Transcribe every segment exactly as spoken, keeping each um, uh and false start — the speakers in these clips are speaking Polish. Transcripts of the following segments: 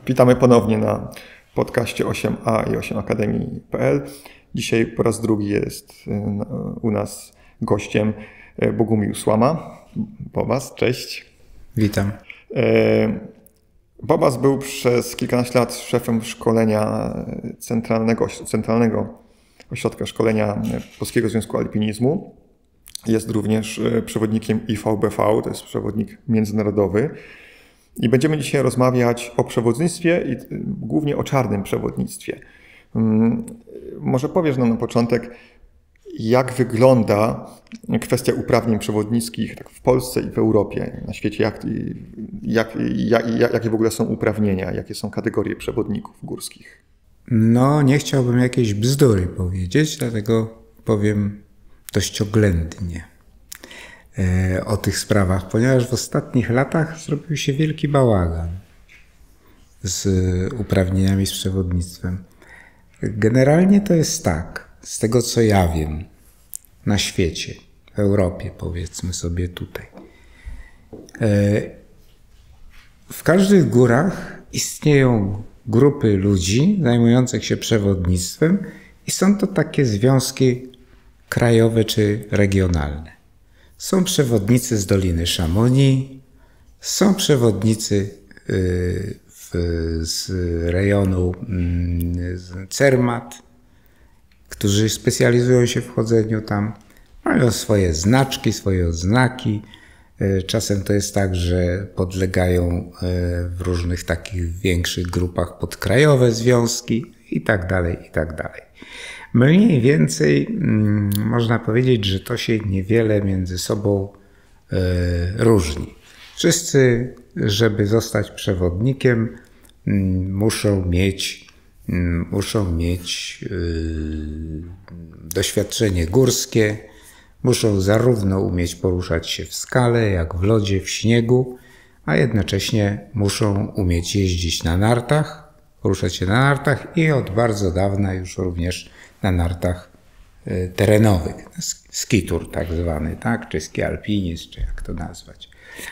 Witamy ponownie na podcaście osiem a i osiem akademii kropka p l. Dzisiaj po raz drugi jest u nas gościem Bogumił Słama. Bobas, cześć. Witam. Bobas był przez kilkanaście lat szefem szkolenia Centralnego, Centralnego Ośrodka Szkolenia Polskiego Związku Alpinizmu. Jest również przewodnikiem I V B V, to jest przewodnik międzynarodowy. I będziemy dzisiaj rozmawiać o przewodnictwie i głównie o czarnym przewodnictwie. Może powiesz nam na początek, jak wygląda kwestia uprawnień przewodnickich tak w Polsce i w Europie, na świecie, jak, jak, jak, jakie w ogóle są uprawnienia, jakie są kategorie przewodników górskich? No, nie chciałbym jakiejś bzdury powiedzieć, dlatego powiem dość oględnie e, o tych sprawach, ponieważ w ostatnich latach zrobił się wielki bałagan z uprawnieniami, z przewodnictwem. Generalnie to jest tak, z tego co ja wiem, na świecie, w Europie powiedzmy sobie tutaj. E, w każdych górach istnieją grupy ludzi zajmujących się przewodnictwem i są to takie związki krajowe czy regionalne. Są przewodnicy z Doliny Chamonix, są przewodnicy w, z rejonu Cermat, którzy specjalizują się w chodzeniu tam, mają swoje znaczki, swoje odznaki. Czasem to jest tak, że podlegają w różnych takich większych grupach podkrajowe związki i tak dalej, i tak dalej. Mniej więcej hmm, można powiedzieć, że to się niewiele między sobą e, różni. Wszyscy, żeby zostać przewodnikiem, hmm, muszą mieć, hmm, muszą mieć e, doświadczenie górskie, muszą zarówno umieć poruszać się w skale, jak w lodzie, w śniegu, a jednocześnie muszą umieć jeździć na nartach, poruszać się na nartach i od bardzo dawna już również na nartach terenowych, skitur tak zwany, tak? Czy ski alpinizm, czy jak to nazwać.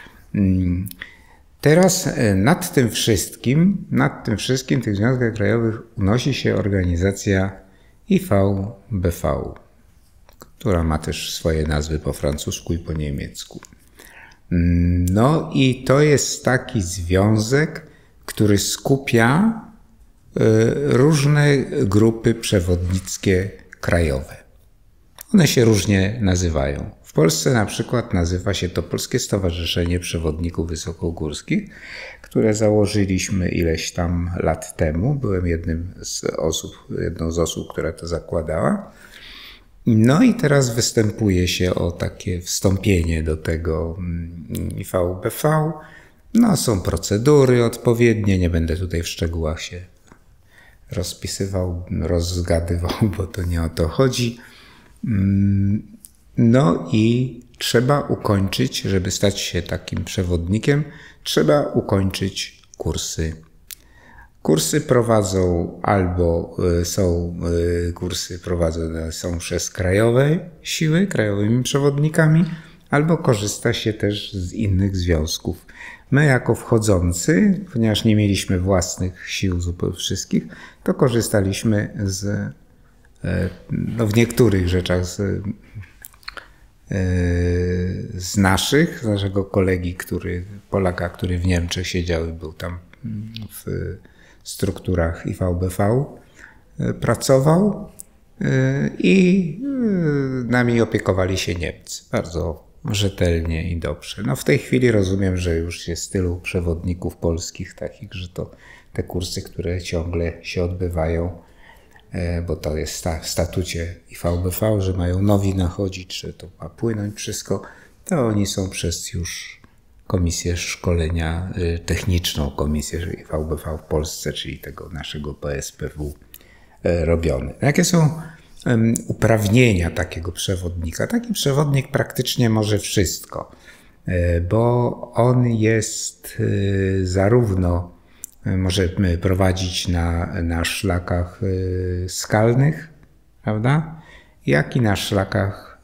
Teraz nad tym wszystkim, nad tym wszystkim w tych związkach krajowych unosi się organizacja I V B V, która ma też swoje nazwy po francusku i po niemiecku. No i to jest taki związek, który skupia różne grupy przewodnickie krajowe. One się różnie nazywają. W Polsce na przykład nazywa się to Polskie Stowarzyszenie Przewodników Wysokogórskich, które założyliśmy ileś tam lat temu. Byłem jednym z osób, jedną z osób, która to zakładała. No i teraz występuje się o takie wstąpienie do tego I V B V. No są procedury odpowiednie, nie będę tutaj w szczegółach się rozpisywał, rozgadywał, bo to nie o to chodzi. No i trzeba ukończyć, żeby stać się takim przewodnikiem, trzeba ukończyć kursy. Kursy prowadzą albo są kursy prowadzone są przez krajowe siły, krajowymi przewodnikami, albo korzysta się też z innych związków. My jako wchodzący, ponieważ nie mieliśmy własnych sił zupełnie wszystkich, to korzystaliśmy z, no w niektórych rzeczach z, z naszych, z naszego kolegi, który, Polaka, który w Niemczech siedział i był tam w strukturach I V B V, pracował i nami opiekowali się Niemcy. Bardzo rzetelnie i dobrze. No w tej chwili rozumiem, że już jest tylu przewodników polskich takich, że to te kursy, które ciągle się odbywają, bo to jest w statucie I V B V, że mają nowi nachodzić, że to ma płynąć wszystko, to oni są przez już Komisję Szkolenia Techniczną, Komisję I V B V w Polsce, czyli tego naszego P S P W robione. Jakie są uprawnienia takiego przewodnika? Taki przewodnik praktycznie może wszystko, bo on jest zarówno, może prowadzić na, na szlakach skalnych, prawda, jak i na szlakach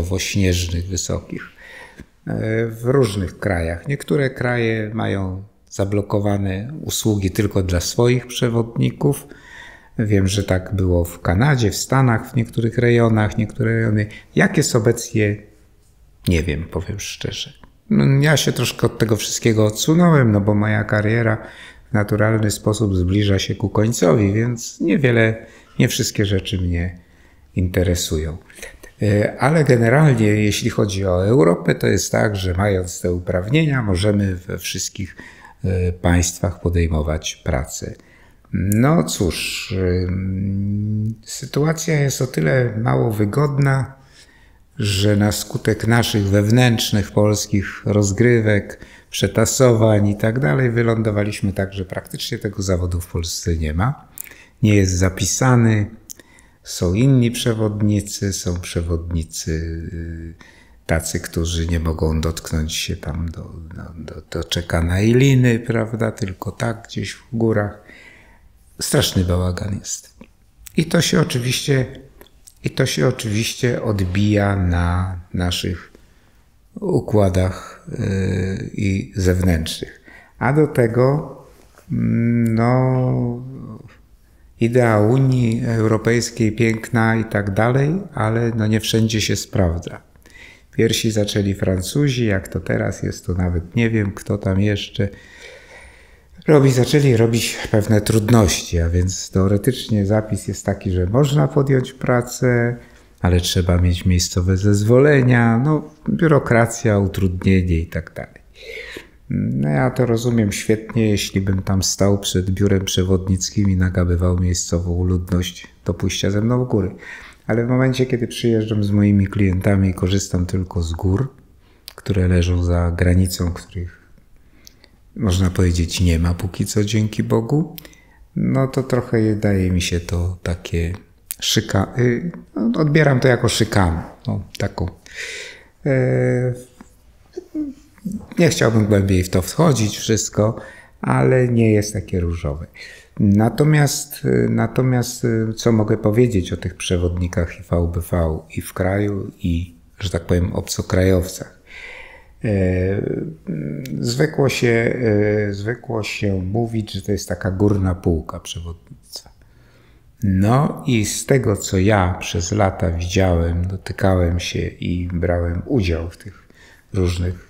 lodowo-śnieżnych, wysokich. W różnych krajach. Niektóre kraje mają zablokowane usługi tylko dla swoich przewodników. Wiem, że tak było w Kanadzie, w Stanach, w niektórych rejonach, niektóre rejony. Jak jest obecnie? Nie wiem, powiem szczerze. No, ja się troszkę od tego wszystkiego odsunąłem, no bo moja kariera w naturalny sposób zbliża się ku końcowi, więc niewiele, nie wszystkie rzeczy mnie interesują. Ale generalnie, jeśli chodzi o Europę, to jest tak, że mając te uprawnienia, możemy we wszystkich państwach podejmować pracę. No cóż, sytuacja jest o tyle mało wygodna, że na skutek naszych wewnętrznych polskich rozgrywek, przetasowań i tak dalej, wylądowaliśmy tak, że praktycznie tego zawodu w Polsce nie ma. Nie jest zapisany. Są inni przewodnicy, są przewodnicy tacy, którzy nie mogą dotknąć się tam do, do, do czekana i liny, prawda, tylko tak gdzieś w górach. Straszny bałagan jest. I to się oczywiście, i to się oczywiście odbija na naszych układach yy, i zewnętrznych. A do tego, no, idea Unii Europejskiej piękna i tak dalej, ale no nie wszędzie się sprawdza. Pierwsi zaczęli Francuzi, jak to teraz jest, to nawet nie wiem, kto tam jeszcze robi, zaczęli robić pewne trudności, a więc teoretycznie zapis jest taki, że można podjąć pracę, ale trzeba mieć miejscowe zezwolenia, no biurokracja, utrudnienie i tak dalej. No ja to rozumiem świetnie, jeśli bym tam stał przed biurem przewodnickim i nagabywał miejscową ludność do pójścia ze mną w góry. Ale w momencie, kiedy przyjeżdżam z moimi klientami i korzystam tylko z gór, które leżą za granicą, których można powiedzieć nie ma póki co, dzięki Bogu, no to trochę daje mi się to takie szyka... No, odbieram to jako szykanę, no, taką. E... Nie chciałbym głębiej w to wchodzić wszystko, ale nie jest takie różowe. Natomiast, natomiast co mogę powiedzieć o tych przewodnikach i V B V i w kraju, i, że tak powiem, obcokrajowcach. Zwykło się, zwykło się mówić, że to jest taka górna półka przewodnictwa. No i z tego, co ja przez lata widziałem, dotykałem się i brałem udział w tych różnych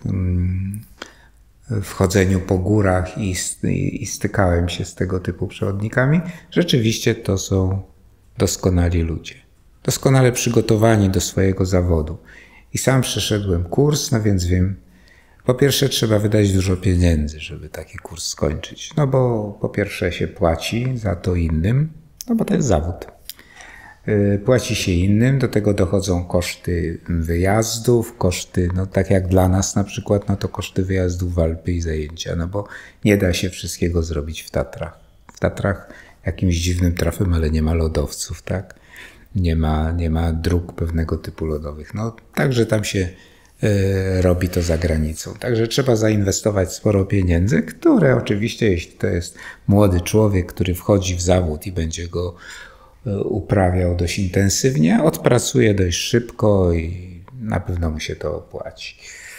w chodzeniu po górach i, i stykałem się z tego typu przewodnikami, rzeczywiście to są doskonali ludzie. Doskonale przygotowani do swojego zawodu. I sam przeszedłem kurs, no więc wiem, po pierwsze trzeba wydać dużo pieniędzy, żeby taki kurs skończyć. No bo po pierwsze się płaci za to innym, no bo to jest zawód. Płaci się innym, do tego dochodzą koszty wyjazdów, koszty, no tak jak dla nas na przykład, no to koszty wyjazdów w Alpy i zajęcia, no bo nie da się wszystkiego zrobić w Tatrach. W Tatrach jakimś dziwnym trafem, ale nie ma lodowców, tak? Nie ma, nie ma dróg pewnego typu lodowych. No także tam się y, robi to za granicą. Także trzeba zainwestować sporo pieniędzy, które oczywiście, jeśli to jest młody człowiek, który wchodzi w zawód i będzie go uprawiał dość intensywnie, odpracuje dość szybko i na pewno mu się to opłaci.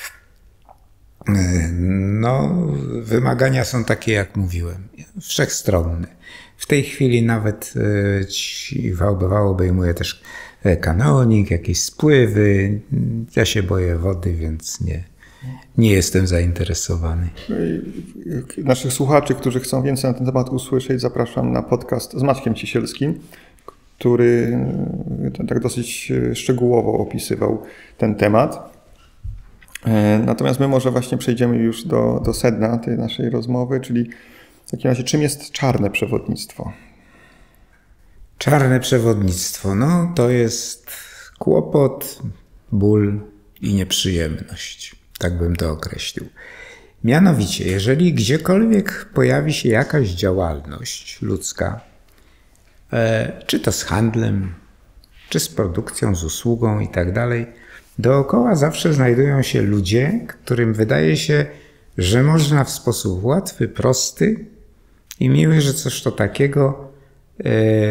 No, wymagania są takie, jak mówiłem, wszechstronne. W tej chwili nawet ci V B V obejmuje też kanonik, jakieś spływy. Ja się boję wody, więc nie, nie jestem zainteresowany. Naszych słuchaczy, którzy chcą więcej na ten temat usłyszeć, zapraszam na podcast z Maćkiem Cisielskim, który tak dosyć szczegółowo opisywał ten temat. Natomiast my może właśnie przejdziemy już do, do sedna tej naszej rozmowy, czyli w takim razie czym jest czarne przewodnictwo? Czarne przewodnictwo, no to jest kłopot, ból i nieprzyjemność. Tak bym to określił. Mianowicie, jeżeli gdziekolwiek pojawi się jakaś działalność ludzka, czy to z handlem, czy z produkcją, z usługą i tak dalej, dookoła zawsze znajdują się ludzie, którym wydaje się, że można w sposób łatwy, prosty i miły, że coś to takiego e,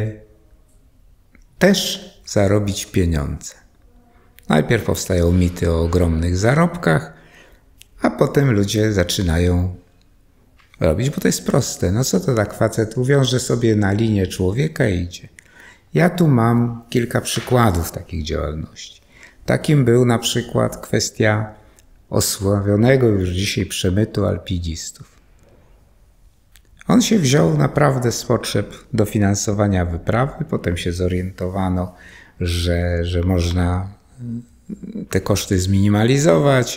też zarobić pieniądze. Najpierw powstają mity o ogromnych zarobkach, a potem ludzie zaczynają robić, bo to jest proste. No co to tak facet uwiąże sobie na linię człowieka i idzie. Ja tu mam kilka przykładów takich działalności. Takim był na przykład kwestia osławionego już dzisiaj przemytu alpinistów. On się wziął naprawdę z potrzeb dofinansowania wyprawy, potem się zorientowano, że, że można te koszty zminimalizować,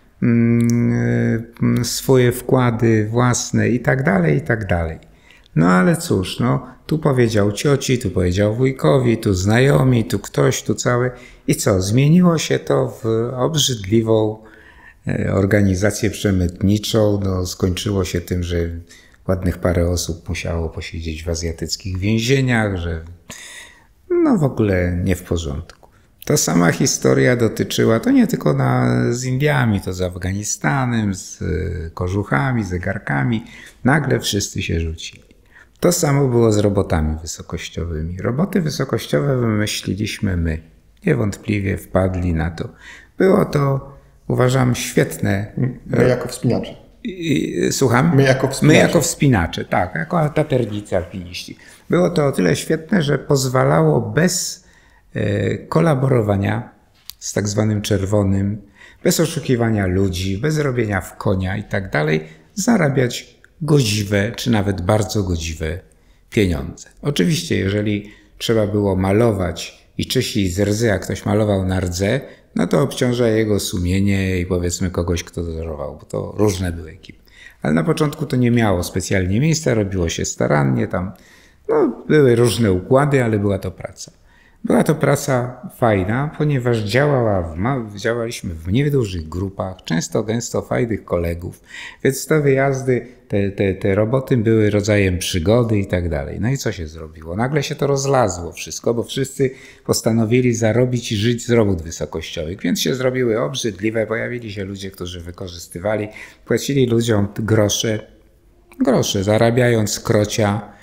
swoje wkłady własne i tak dalej, i tak dalej. No ale cóż, no, tu powiedział cioci, tu powiedział wujkowi, tu znajomi, tu ktoś, tu cały. I co? Zmieniło się to w obrzydliwą organizację przemytniczą. No, skończyło się tym, że ładnych parę osób musiało posiedzieć w azjatyckich więzieniach, że no w ogóle nie w porządku. Ta sama historia dotyczyła, to nie tylko na, z Indiami, to z Afganistanem, z kożuchami, zegarkami. Nagle wszyscy się rzucili. To samo było z robotami wysokościowymi. Roboty wysokościowe wymyśliliśmy my. Niewątpliwie wpadli na to. Było to, uważam, świetne. My jako wspinacze. I, słucham? My jako wspinacze. My jako wspinacze, tak, jako taternicy alpiniści. Było to o tyle świetne, że pozwalało bez e, kolaborowania z tak zwanym czerwonym, bez oszukiwania ludzi, bez robienia w konia i tak dalej, zarabiać godziwe, czy nawet bardzo godziwe pieniądze. Oczywiście, jeżeli trzeba było malować i czyścić z rdzy, jak ktoś malował na rdze, no to obciąża jego sumienie i powiedzmy kogoś, kto dozorował, bo to różne były ekipy. Ale na początku to nie miało specjalnie miejsca, robiło się starannie, tam no, były różne układy, ale była to praca. Była to praca fajna, ponieważ działała w, działaliśmy w niedużych grupach, często gęsto fajnych kolegów, więc te wyjazdy, te, te, te roboty były rodzajem przygody i tak dalej. No i co się zrobiło? Nagle się to rozlazło wszystko, bo wszyscy postanowili zarobić i żyć z robót wysokościowych, więc się zrobiły obrzydliwe, pojawili się ludzie, którzy wykorzystywali, płacili ludziom grosze, grosze, zarabiając krocia.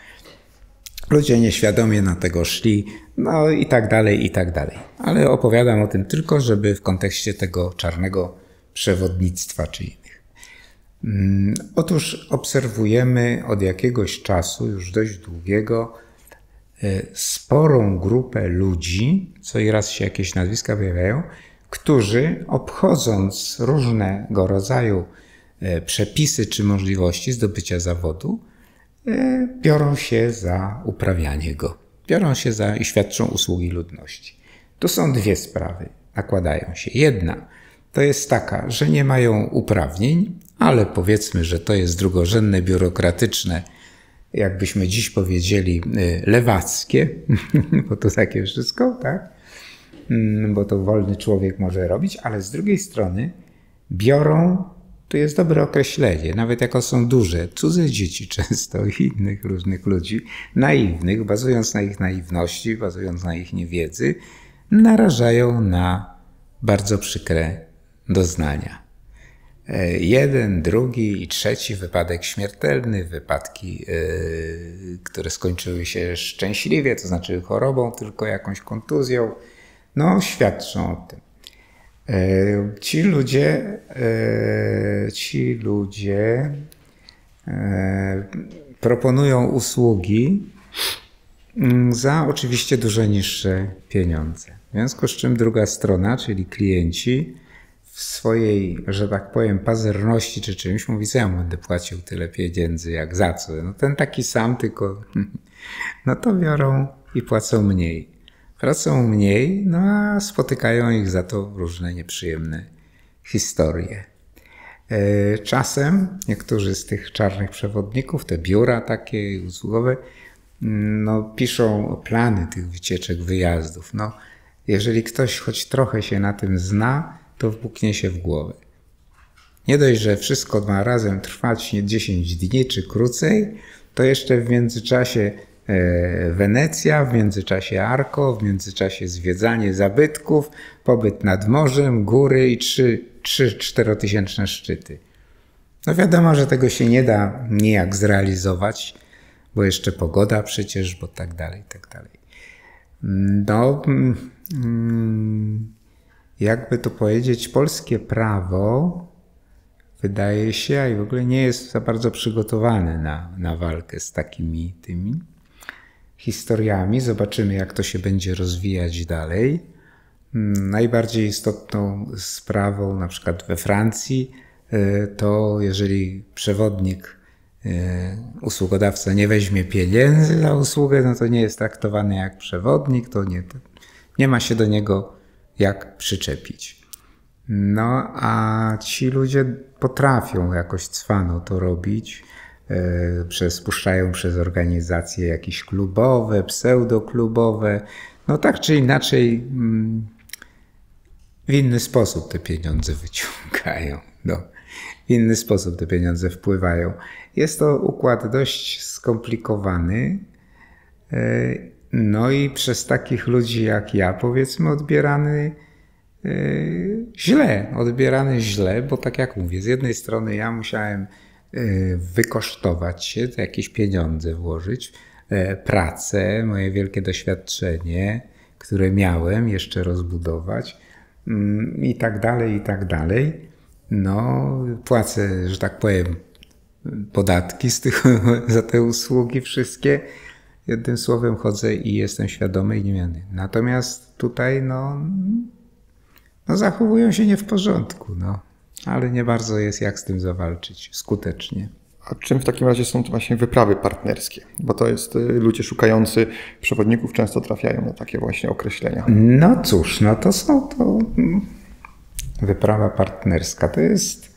Ludzie nieświadomie na tego szli, no i tak dalej, i tak dalej. Ale opowiadam o tym tylko, żeby w kontekście tego czarnego przewodnictwa czy innych. Otóż obserwujemy od jakiegoś czasu, już dość długiego, sporą grupę ludzi, co i raz się jakieś nazwiska pojawiają, którzy obchodząc różnego rodzaju przepisy czy możliwości zdobycia zawodu, biorą się za uprawianie go. Biorą się za i świadczą usługi ludności. Tu są dwie sprawy, nakładają się. Jedna to jest taka, że nie mają uprawnień, ale powiedzmy, że to jest drugorzędne, biurokratyczne, jakbyśmy dziś powiedzieli, lewackie, bo to takie wszystko, tak? Bo to wolny człowiek może robić, ale z drugiej strony biorą, to jest dobre określenie, nawet jako są duże, cudze dzieci często i innych różnych ludzi, naiwnych, bazując na ich naiwności, bazując na ich niewiedzy, narażają na bardzo przykre doznania. Jeden, drugi i trzeci wypadek śmiertelny, wypadki, yy, które skończyły się szczęśliwie, to znaczy chorobą, tylko jakąś kontuzją, no świadczą o tym. Ci ludzie, ci ludzie proponują usługi za oczywiście dużo niższe pieniądze. W związku z czym druga strona, czyli klienci, w swojej, że tak powiem, pazerności czy czymś mówi, co ja mu będę płacił tyle pieniędzy, jak za co? No ten taki sam, tylko no to biorą i płacą mniej. Płacą mniej, no a spotykają ich za to różne nieprzyjemne historie. Czasem niektórzy z tych czarnych przewodników, te biura takie usługowe, no, piszą plany tych wycieczek, wyjazdów. No, jeżeli ktoś choć trochę się na tym zna, to wpuknie się w głowę. Nie dość, że wszystko ma razem trwać nie dziesięć dni czy krócej, to jeszcze w międzyczasie Wenecja, w międzyczasie Arco, w międzyczasie zwiedzanie zabytków, pobyt nad morzem, góry i trzy czterotysięczne szczyty. No wiadomo, że tego się nie da nijak zrealizować, bo jeszcze pogoda przecież, bo tak dalej, tak dalej. No, jakby to powiedzieć, polskie prawo wydaje się, a i w ogóle nie jest za bardzo przygotowany na, na walkę z takimi tymi historiami. Zobaczymy, jak to się będzie rozwijać dalej. Najbardziej istotną sprawą, na przykład we Francji, to jeżeli przewodnik, usługodawca nie weźmie pieniędzy za usługę, no to nie jest traktowany jak przewodnik, to nie, to nie ma się do niego jak przyczepić. No a ci ludzie potrafią jakoś cwano to robić, przez, puszczają przez organizacje jakieś klubowe, pseudoklubowe, no tak czy inaczej w inny sposób te pieniądze wyciągają, no, w inny sposób te pieniądze wpływają. Jest to układ dość skomplikowany, no i przez takich ludzi jak ja, powiedzmy, odbierany źle, odbierany źle, bo tak jak mówię, z jednej strony ja musiałem wykosztować się, jakieś pieniądze włożyć, pracę, moje wielkie doświadczenie, które miałem jeszcze rozbudować i tak dalej, i tak dalej. No, płacę, że tak powiem, podatki z tych, za te usługi wszystkie. Jednym słowem chodzę i jestem świadomy i niemiany. Natomiast tutaj no, no zachowują się nie w porządku, no. Ale nie bardzo jest jak z tym zawalczyć skutecznie. A czym w takim razie są to właśnie wyprawy partnerskie? Bo to jest ludzie szukający przewodników często trafiają na takie właśnie określenia. No cóż, no to są to... Wyprawa partnerska to jest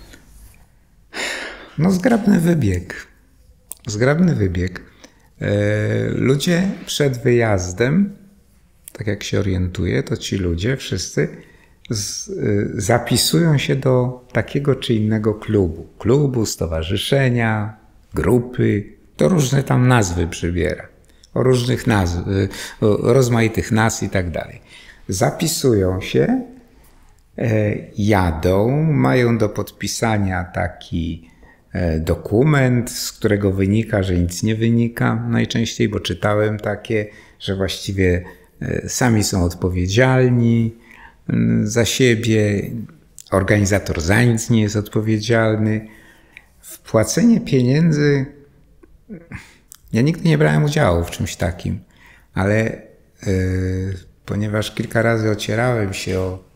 no zgrabny wybieg. Zgrabny wybieg. Ludzie przed wyjazdem, tak jak się orientuję, to ci ludzie wszyscy z, zapisują się do takiego czy innego klubu. Klubu, stowarzyszenia, grupy, to różne tam nazwy przybiera. O różnych nazw, o rozmaitych nazw i tak dalej. Zapisują się, jadą, mają do podpisania taki dokument, z którego wynika, że nic nie wynika najczęściej, bo czytałem takie, że właściwie sami są odpowiedzialni za siebie, organizator za nic nie jest odpowiedzialny. Wpłacenie pieniędzy, ja nigdy nie brałem udziału w czymś takim, ale yy, ponieważ kilka razy ocierałem się o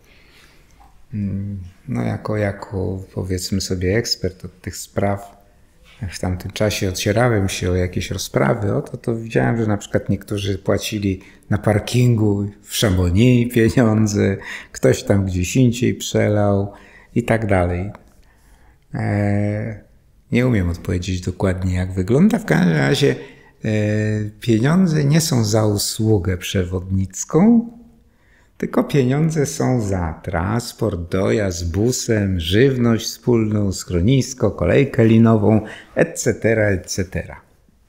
no jako, jako powiedzmy sobie ekspert od tych spraw, w tamtym czasie ocierałem się o jakieś rozprawy, o to, to widziałem, że na przykład niektórzy płacili na parkingu w Chamonix pieniądze, ktoś tam gdzieś indziej przelał i tak dalej. Eee, nie umiem odpowiedzieć dokładnie, jak wygląda. W każdym razie e, pieniądze nie są za usługę przewodnicką, tylko pieniądze są za transport, dojazd busem, żywność wspólną, schronisko, kolejkę linową, et cetera, et cetera.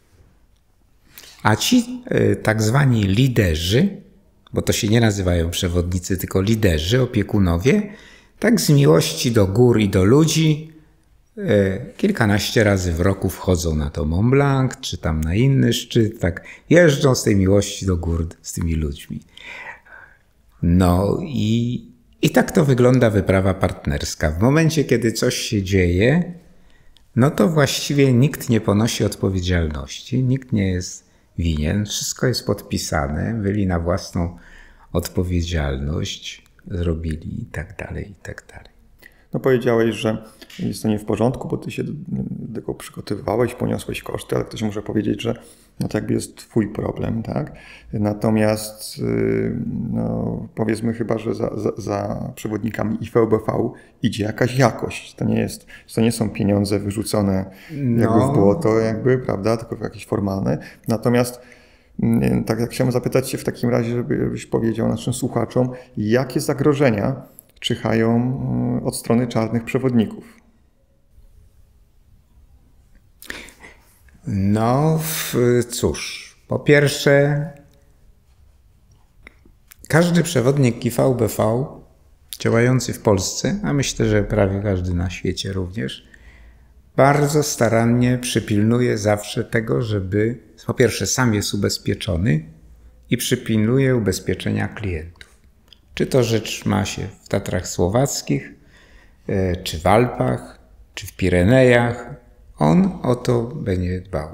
A ci y, tak zwani liderzy, bo to się nie nazywają przewodnicy, tylko liderzy, opiekunowie, tak z miłości do gór i do ludzi y, kilkanaście razy w roku wchodzą na to Mont Blanc, czy tam na inny szczyt, tak jeżdżą z tej miłości do gór z tymi ludźmi. No i, i tak to wygląda wyprawa partnerska. W momencie, kiedy coś się dzieje, no to właściwie nikt nie ponosi odpowiedzialności, nikt nie jest winien, wszystko jest podpisane, byli na własną odpowiedzialność, zrobili i tak dalej, i tak dalej. No powiedziałeś, że jest to nie w porządku, bo ty się do tego przygotowywałeś, poniosłeś koszty, ale ktoś może powiedzieć, że no to jakby jest twój problem, tak? Natomiast no, powiedzmy chyba, że za, za, za przewodnikami I V B V idzie jakaś jakość. To nie jest, to nie są pieniądze wyrzucone jakby no. w błoto, jakby, prawda, tylko jakieś formalne. Natomiast tak jak chciałem zapytać się w takim razie, żebyś powiedział naszym słuchaczom, jakie zagrożenia czyhają od strony czarnych przewodników? No cóż, po pierwsze każdy przewodnik I V B V działający w Polsce, a myślę, że prawie każdy na świecie również, bardzo starannie przypilnuje zawsze tego, żeby po pierwsze sam jest ubezpieczony i przypilnuje ubezpieczenia klientów. Czy to rzecz ma się w Tatrach Słowackich, czy w Alpach, czy w Pirenejach, on o to będzie dbał.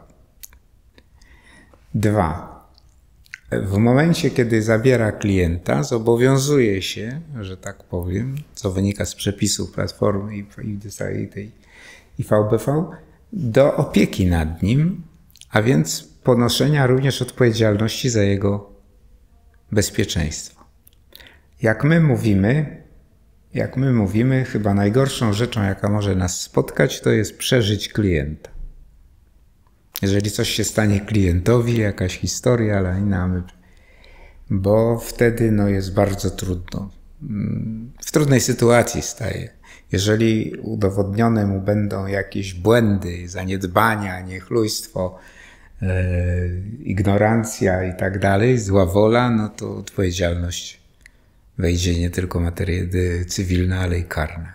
Dwa. W momencie, kiedy zabiera klienta, zobowiązuje się, że tak powiem, co wynika z przepisów Platformy i, i tej I V B V, do opieki nad nim, a więc ponoszenia również odpowiedzialności za jego bezpieczeństwo. Jak my mówimy, jak my mówimy, chyba najgorszą rzeczą, jaka może nas spotkać, to jest przeżyć klienta. Jeżeli coś się stanie klientowi, jakaś historia, ale inna, my, bo wtedy no, jest bardzo trudno. W trudnej sytuacji staje. Jeżeli udowodnione mu będą jakieś błędy, zaniedbania, niechlujstwo, yy, ignorancja i tak dalej, zła wola, no to odpowiedzialność wejdzie nie tylko materia cywilna, ale i karna.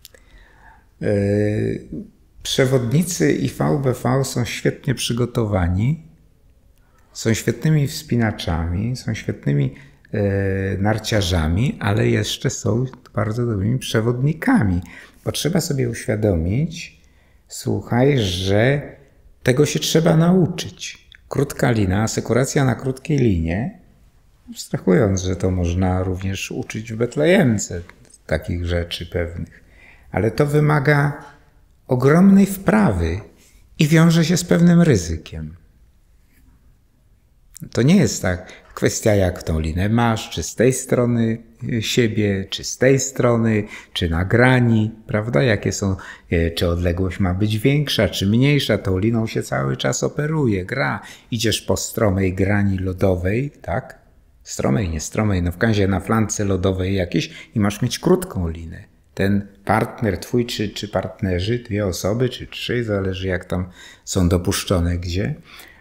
Yy, Przewodnicy I V B V są świetnie przygotowani, są świetnymi wspinaczami, są świetnymi e, narciarzami, ale jeszcze są bardzo dobrymi przewodnikami. Bo trzeba sobie uświadomić, słuchaj, że tego się trzeba nauczyć. Krótka lina, asekuracja na krótkiej linie, abstrahując, że to można również uczyć w Betlejemce takich rzeczy pewnych, ale to wymaga ogromnej wprawy i wiąże się z pewnym ryzykiem. To nie jest tak kwestia, jak tą linę masz, czy z tej strony siebie, czy z tej strony, czy na grani, prawda? Jakie są, czy odległość ma być większa, czy mniejsza, tą liną się cały czas operuje, gra. Idziesz po stromej grani lodowej, tak? Stromej, nie stromej, no w każdym razie na flance lodowej jakiejś i masz mieć krótką linę. Ten partner twój, czy, czy partnerzy, dwie osoby, czy trzy, zależy jak tam są dopuszczone gdzie,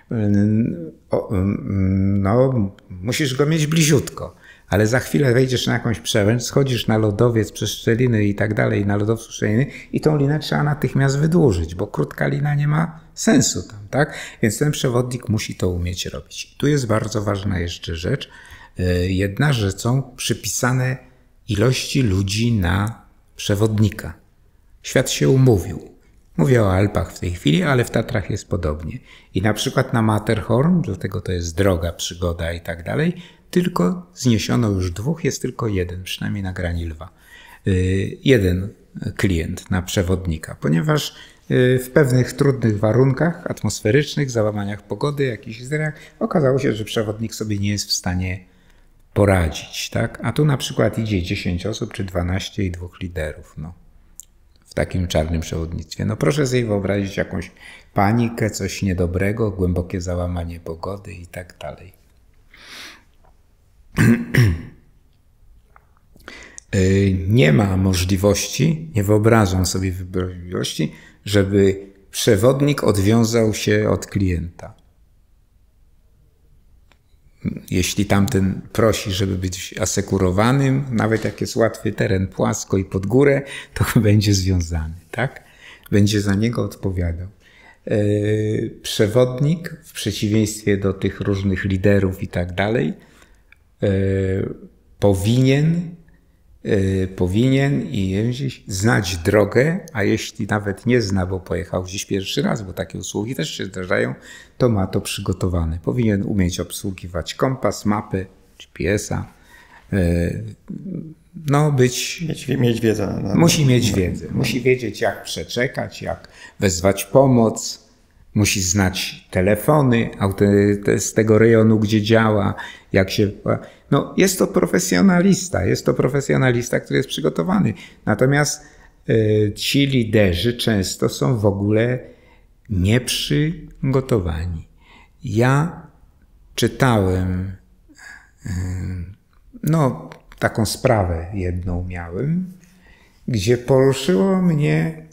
no musisz go mieć bliziutko, ale za chwilę wejdziesz na jakąś przełęcz, schodzisz na lodowiec przez szczeliny i tak dalej, na lodowcu szczeliny i tą linę trzeba natychmiast wydłużyć, bo krótka lina nie ma sensu tam, tak? Więc ten przewodnik musi to umieć robić. Tu jest bardzo ważna jeszcze rzecz, jedna, że są przypisane ilości ludzi na przewodnika. Świat się umówił. Mówię o Alpach w tej chwili, ale w Tatrach jest podobnie. I na przykład na Matterhorn, dlatego to jest droga, przygoda i tak dalej, tylko zniesiono już dwóch, jest tylko jeden, przynajmniej na grani lwa. Yy, jeden klient na przewodnika, ponieważ yy, w pewnych trudnych warunkach atmosferycznych, załamaniach pogody, jakichś zderach, okazało się, że przewodnik sobie nie jest w stanie poradzić, tak? A tu na przykład idzie dziesięć osób, czy dwanaście i dwóch liderów, no. W takim czarnym przewodnictwie. No proszę sobie wyobrazić jakąś panikę, coś niedobrego, głębokie załamanie pogody i tak dalej. Nie ma możliwości, nie wyobrażam sobie możliwości, żeby przewodnik odwiązał się od klienta. Jeśli tamten prosi, żeby być asekurowanym, nawet jak jest łatwy teren, płasko i pod górę, to będzie związany, tak? Będzie za niego odpowiadał. Yy, przewodnik, w przeciwieństwie do tych różnych liderów i tak dalej, yy, powinien, yy, powinien i znać drogę, a jeśli nawet nie zna, bo pojechał gdzieś pierwszy raz, bo takie usługi też się zdarzają, to ma to przygotowane. Powinien umieć obsługiwać kompas, mapy, G P S-a, yy, no być... Mieć, mieć wiedzę. No, musi mieć wiedzę. No. Musi wiedzieć, jak przeczekać, jak wezwać pomoc. Musi znać telefony z tego rejonu, gdzie działa, jak się... No, jest to profesjonalista, jest to profesjonalista, który jest przygotowany. Natomiast y, ci liderzy często są w ogóle nieprzygotowani. Ja czytałem, y, no, taką sprawę jedną miałem, gdzie poruszyło mnie,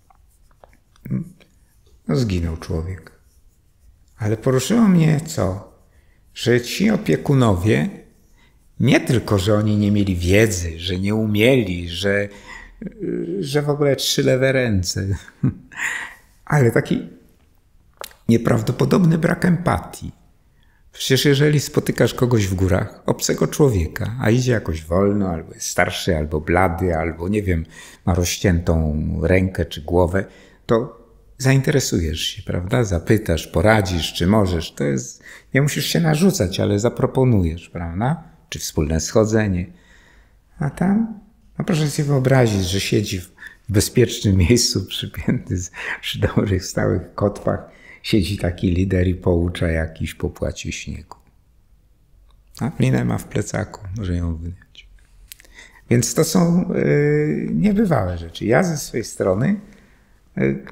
no zginął człowiek, ale poruszyło mnie co? Że ci opiekunowie, nie tylko, że oni nie mieli wiedzy, że nie umieli, że, że w ogóle trzy lewe ręce, ale taki nieprawdopodobny brak empatii. Przecież jeżeli spotykasz kogoś w górach, obcego człowieka, a idzie jakoś wolno, albo jest starszy, albo blady, albo nie wiem, ma rozciętą rękę czy głowę, to zainteresujesz się, prawda? Zapytasz, poradzisz, czy możesz. To jest, nie musisz się narzucać, ale zaproponujesz, prawda? Czy wspólne schodzenie. A tam, no proszę sobie wyobrazić, że siedzi w bezpiecznym miejscu, przypięty przy dobrych, stałych kotwach, siedzi taki lider i poucza jakiś po płacie śniegu. A linę ma w plecaku, może ją wyjąć. Więc to są yy, niebywałe rzeczy. Ja ze swojej strony yy,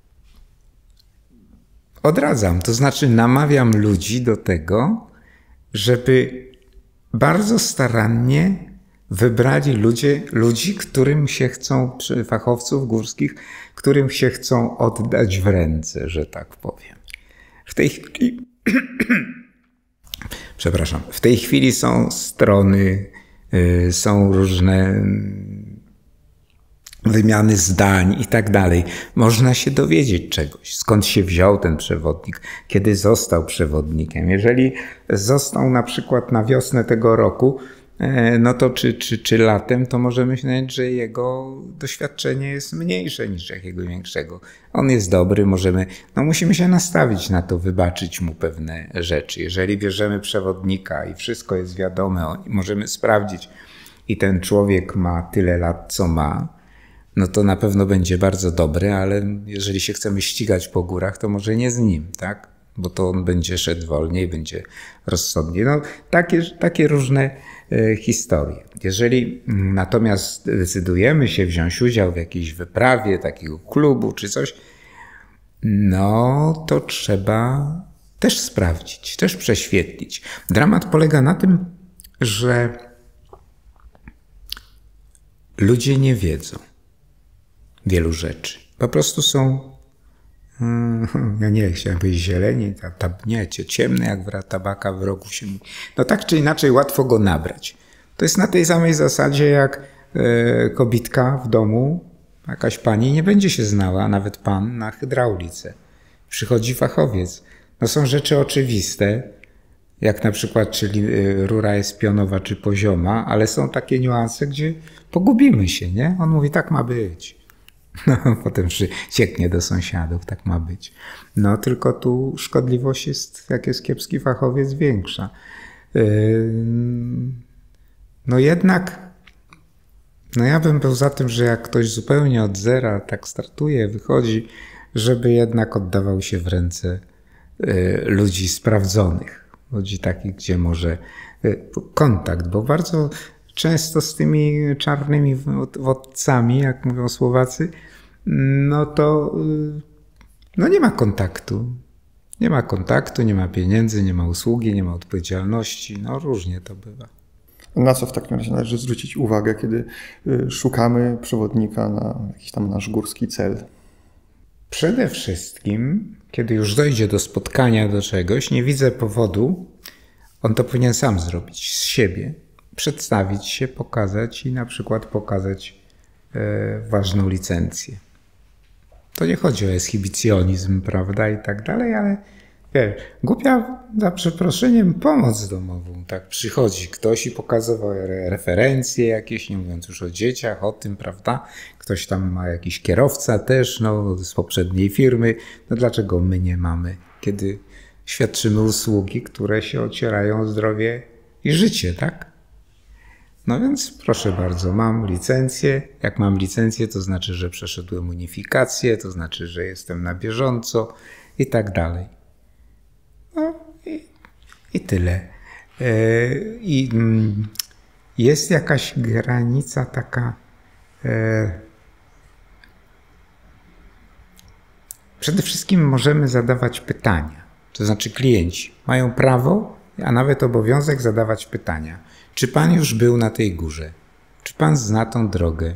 odradzam, to znaczy namawiam ludzi do tego, żeby bardzo starannie wybrali ludzie, ludzi, którym się chcą, fachowców górskich, którym się chcą oddać w ręce, że tak powiem. W tej chwili, przepraszam, w tej chwili są strony, y, są różne wymiany zdań i tak dalej. Można się dowiedzieć czegoś, skąd się wziął ten przewodnik, kiedy został przewodnikiem. Jeżeli został na przykład na wiosnę tego roku, no to czy, czy, czy latem, to możemy myśleć, że jego doświadczenie jest mniejsze niż jakiego większego. On jest dobry, możemy, no musimy się nastawić na to, wybaczyć mu pewne rzeczy. Jeżeli bierzemy przewodnika i wszystko jest wiadome, możemy sprawdzić i ten człowiek ma tyle lat, co ma, no to na pewno będzie bardzo dobry, ale jeżeli się chcemy ścigać po górach, to może nie z nim, tak? Bo to on będzie szedł wolniej, będzie rozsądniej. No, takie, takie różne e, historie. Jeżeli natomiast decydujemy się wziąć udział w jakiejś wyprawie, takiego klubu czy coś, no to trzeba też sprawdzić, też prześwietlić. Dramat polega na tym, że ludzie nie wiedzą wielu rzeczy. Po prostu są ja nie chciałem powiedzieć zieleni, ta, ta, nie, ciemny jak wra tabaka w rogu się. No tak czy inaczej łatwo go nabrać. To jest na tej samej zasadzie jak e, kobitka w domu, jakaś pani nie będzie się znała, nawet pan, na hydraulice. Przychodzi fachowiec. No są rzeczy oczywiste, jak na przykład czyli rura jest pionowa czy pozioma, ale są takie niuanse, gdzie pogubimy się, nie? On mówi, tak ma być. No, potem cieknie do sąsiadów, tak ma być. No, tylko tu szkodliwość jest, jak jest kiepski fachowiec, większa. No jednak, no ja bym był za tym, że jak ktoś zupełnie od zera tak startuje, wychodzi, żeby jednak oddawał się w ręce ludzi sprawdzonych. Ludzi takich, gdzie może kontakt, bo bardzo często z tymi czarnymi wodcami, jak mówią Słowacy, no to no nie ma kontaktu. Nie ma kontaktu, nie ma pieniędzy, nie ma usługi, nie ma odpowiedzialności. No różnie to bywa. Na co w takim razie należy zwrócić uwagę, kiedy szukamy przewodnika na jakiś tam nasz górski cel? Przede wszystkim, kiedy już dojdzie do spotkania, do czegoś, nie widzę powodu, on to powinien sam zrobić z siebie. Przedstawić się, pokazać i na przykład pokazać e, ważną licencję. To nie chodzi o ekshibicjonizm, prawda, i tak dalej, ale wiesz, głupia, za przeproszeniem, pomoc domową. Tak przychodzi ktoś i pokazywał referencje jakieś, nie mówiąc już o dzieciach, o tym, prawda, ktoś tam ma jakiś kierowca też, no, z poprzedniej firmy, no dlaczego my nie mamy, kiedy świadczymy usługi, które się ocierają o zdrowie i życie, tak? No więc proszę bardzo, mam licencję. Jak mam licencję, to znaczy, że przeszedłem unifikację, to znaczy, że jestem na bieżąco i tak dalej. No i, i tyle. Yy, I mm, jest jakaś granica taka. Yy, przede wszystkim możemy zadawać pytania. To znaczy klienci mają prawo, a nawet obowiązek zadawać pytania. Czy pan już był na tej górze? Czy pan zna tą drogę?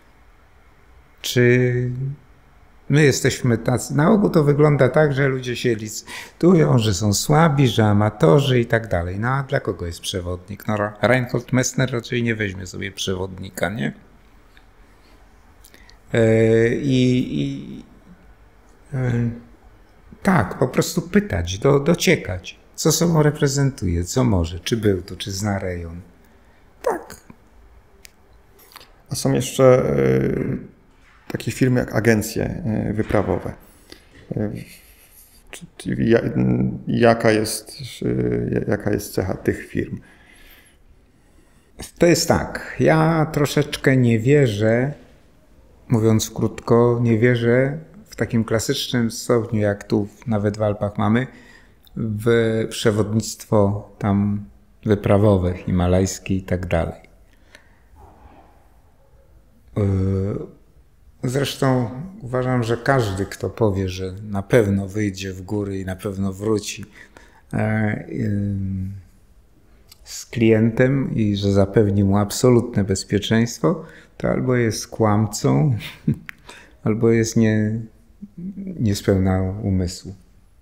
Czy my jesteśmy tacy? Na ogół to wygląda tak, że ludzie się licytują, że są słabi, że amatorzy i tak dalej. No a dla kogo jest przewodnik? No Reinhold Messner raczej nie weźmie sobie przewodnika, nie? I, i tak, po prostu pytać, do, dociekać. co sobą reprezentuje, co może, czy był to, czy zna rejon. Tak. A są jeszcze takie firmy jak agencje wyprawowe. Jaka jest, jaka jest cecha tych firm? To jest tak. Ja troszeczkę nie wierzę, mówiąc krótko, nie wierzę w takim klasycznym stopniu, jak tu nawet w Alpach mamy, w przewodnictwo tam wyprawowe, himalajskie i tak dalej. Zresztą uważam, że każdy, kto powie, że na pewno wyjdzie w góry i na pewno wróci z klientem i że zapewni mu absolutne bezpieczeństwo, to albo jest kłamcą, albo jest nie, niespełna umysłu.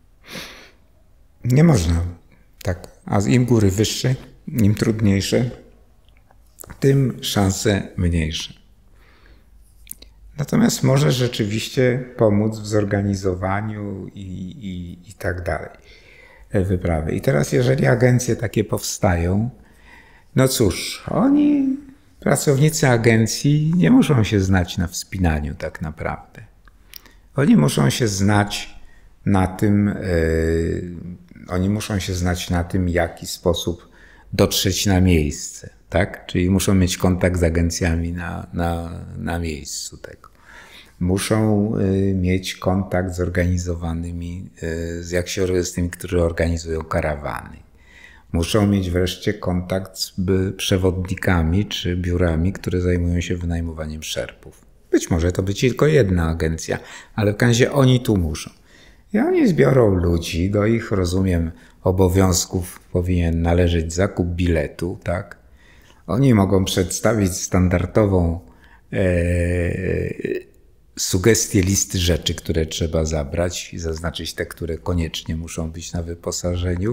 Nie można tak. A im góry wyższe, im trudniejsze, tym szanse mniejsze. Natomiast może rzeczywiście pomóc w zorganizowaniu i, i, i tak dalej wyprawy. I teraz jeżeli agencje takie powstają, no cóż, oni, pracownicy agencji, nie muszą się znać na wspinaniu tak naprawdę. Oni muszą się znać na tym, yy, oni muszą się znać na tym, w jaki sposób dotrzeć na miejsce, tak? Czyli muszą mieć kontakt z agencjami na, na, na miejscu tego. Muszą y, mieć kontakt z organizowanymi, y, z, jak się, z tymi, którzy organizują karawany. Muszą mieć wreszcie kontakt z by, przewodnikami czy biurami, które zajmują się wynajmowaniem szerpów. Być może to być tylko jedna agencja, ale w każdym razie oni tu muszą. I oni zbiorą ludzi, do ich, rozumiem, obowiązków powinien należeć zakup biletu, tak? Oni mogą przedstawić standardową e, sugestię listy rzeczy, które trzeba zabrać i zaznaczyć te, które koniecznie muszą być na wyposażeniu.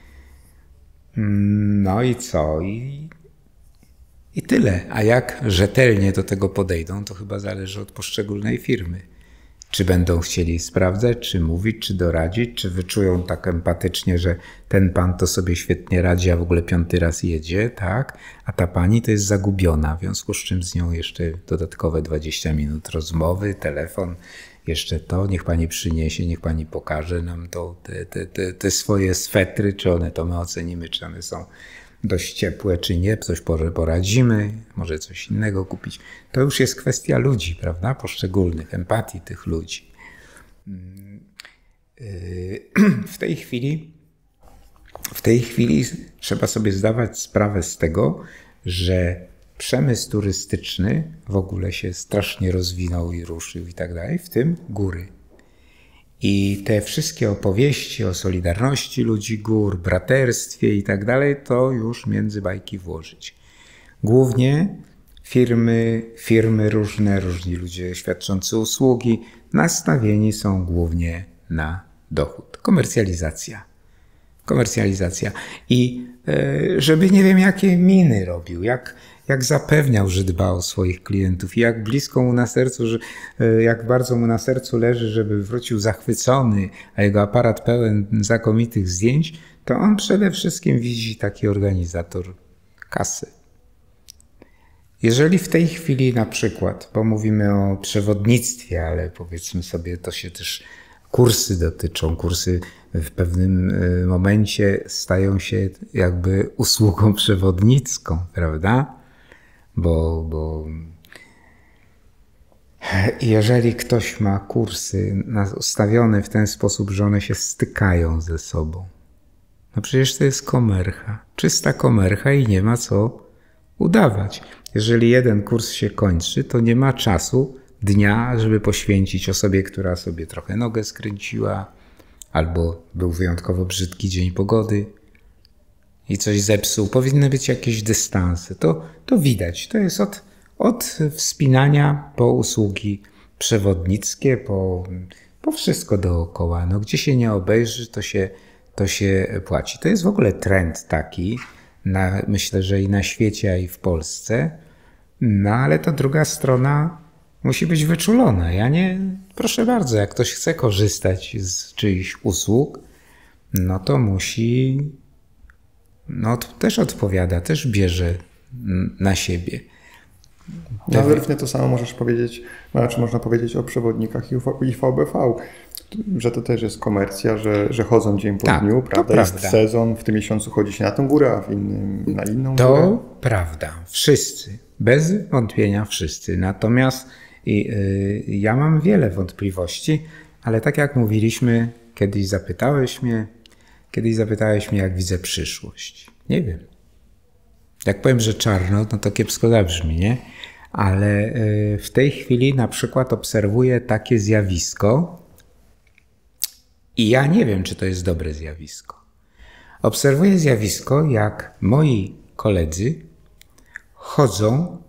No i co? I, i tyle. A jak rzetelnie do tego podejdą, to chyba zależy od poszczególnej firmy. Czy będą chcieli sprawdzać, czy mówić, czy doradzić, czy wyczują tak empatycznie, że ten pan to sobie świetnie radzi, a w ogóle piąty raz jedzie, tak? A ta pani to jest zagubiona, w związku z czym z nią jeszcze dodatkowe dwadzieścia minut rozmowy, telefon, jeszcze to, niech pani przyniesie, niech pani pokaże nam to, te, te, te, te swoje swetry, czy one to my ocenimy, czy one są dość ciepłe, czy nie, coś poradzimy, może coś innego kupić. To już jest kwestia ludzi, prawda? Poszczególnych, empatii tych ludzi. W tej chwili, w tej chwili trzeba sobie zdawać sprawę z tego, że przemysł turystyczny w ogóle się strasznie rozwinął i ruszył i tak dalej, w tym góry. I te wszystkie opowieści o solidarności ludzi gór, braterstwie i tak dalej, to już między bajki włożyć. Głównie firmy, firmy różne, różni ludzie świadczący usługi nastawieni są głównie na dochód. Komercjalizacja. Komercjalizacja. I żeby nie wiem jakie miny robił, jak, jak zapewniał, że dba o swoich klientów i jak blisko mu na sercu, że, jak bardzo mu na sercu leży, żeby wrócił zachwycony, a jego aparat pełen znakomitych zdjęć, to on przede wszystkim widzi taki organizator kasy. Jeżeli w tej chwili na przykład, bo mówimy o przewodnictwie, ale powiedzmy sobie, to się też kursy dotyczą, kursy w pewnym momencie stają się jakby usługą przewodnicką, prawda? Bo, bo jeżeli ktoś ma kursy ustawione w ten sposób, że one się stykają ze sobą, no przecież to jest komercha, czysta komercha i nie ma co udawać. Jeżeli jeden kurs się kończy, to nie ma czasu, dnia, żeby poświęcić osobie, która sobie trochę nogę skręciła, albo był wyjątkowo brzydki dzień pogody i coś zepsuł. Powinny być jakieś dystanse. To, to widać. To jest od, od wspinania po usługi przewodnickie, po, po wszystko dookoła. No, gdzie się nie obejrzy, to się, to się płaci. To jest w ogóle trend taki, na, myślę, że i na świecie, a i w Polsce. No ale ta druga strona musi być wyczulona. Ja nie, proszę bardzo, jak ktoś chce korzystać z czyichś usług, no to musi, no też odpowiada, też bierze na siebie. No, ale równie to samo możesz powiedzieć, znaczy można powiedzieć o przewodnikach i V B V, że to też jest komercja, że, że chodzą dzień po tak, dniu, prawda? Jest prawda. Sezon, w tym miesiącu chodzi się na tą górę, a w innym na inną to górę. To prawda, wszyscy, bez wątpienia wszyscy. Natomiast i, y, ja mam wiele wątpliwości, ale tak jak mówiliśmy, kiedyś zapytałeś mnie, kiedyś zapytałeś mnie, jak widzę przyszłość. Nie wiem. Jak powiem, że czarno, no to kiepsko zabrzmi, nie? Ale y, w tej chwili na przykład obserwuję takie zjawisko i ja nie wiem, czy to jest dobre zjawisko. Obserwuję zjawisko, jak moi koledzy chodzą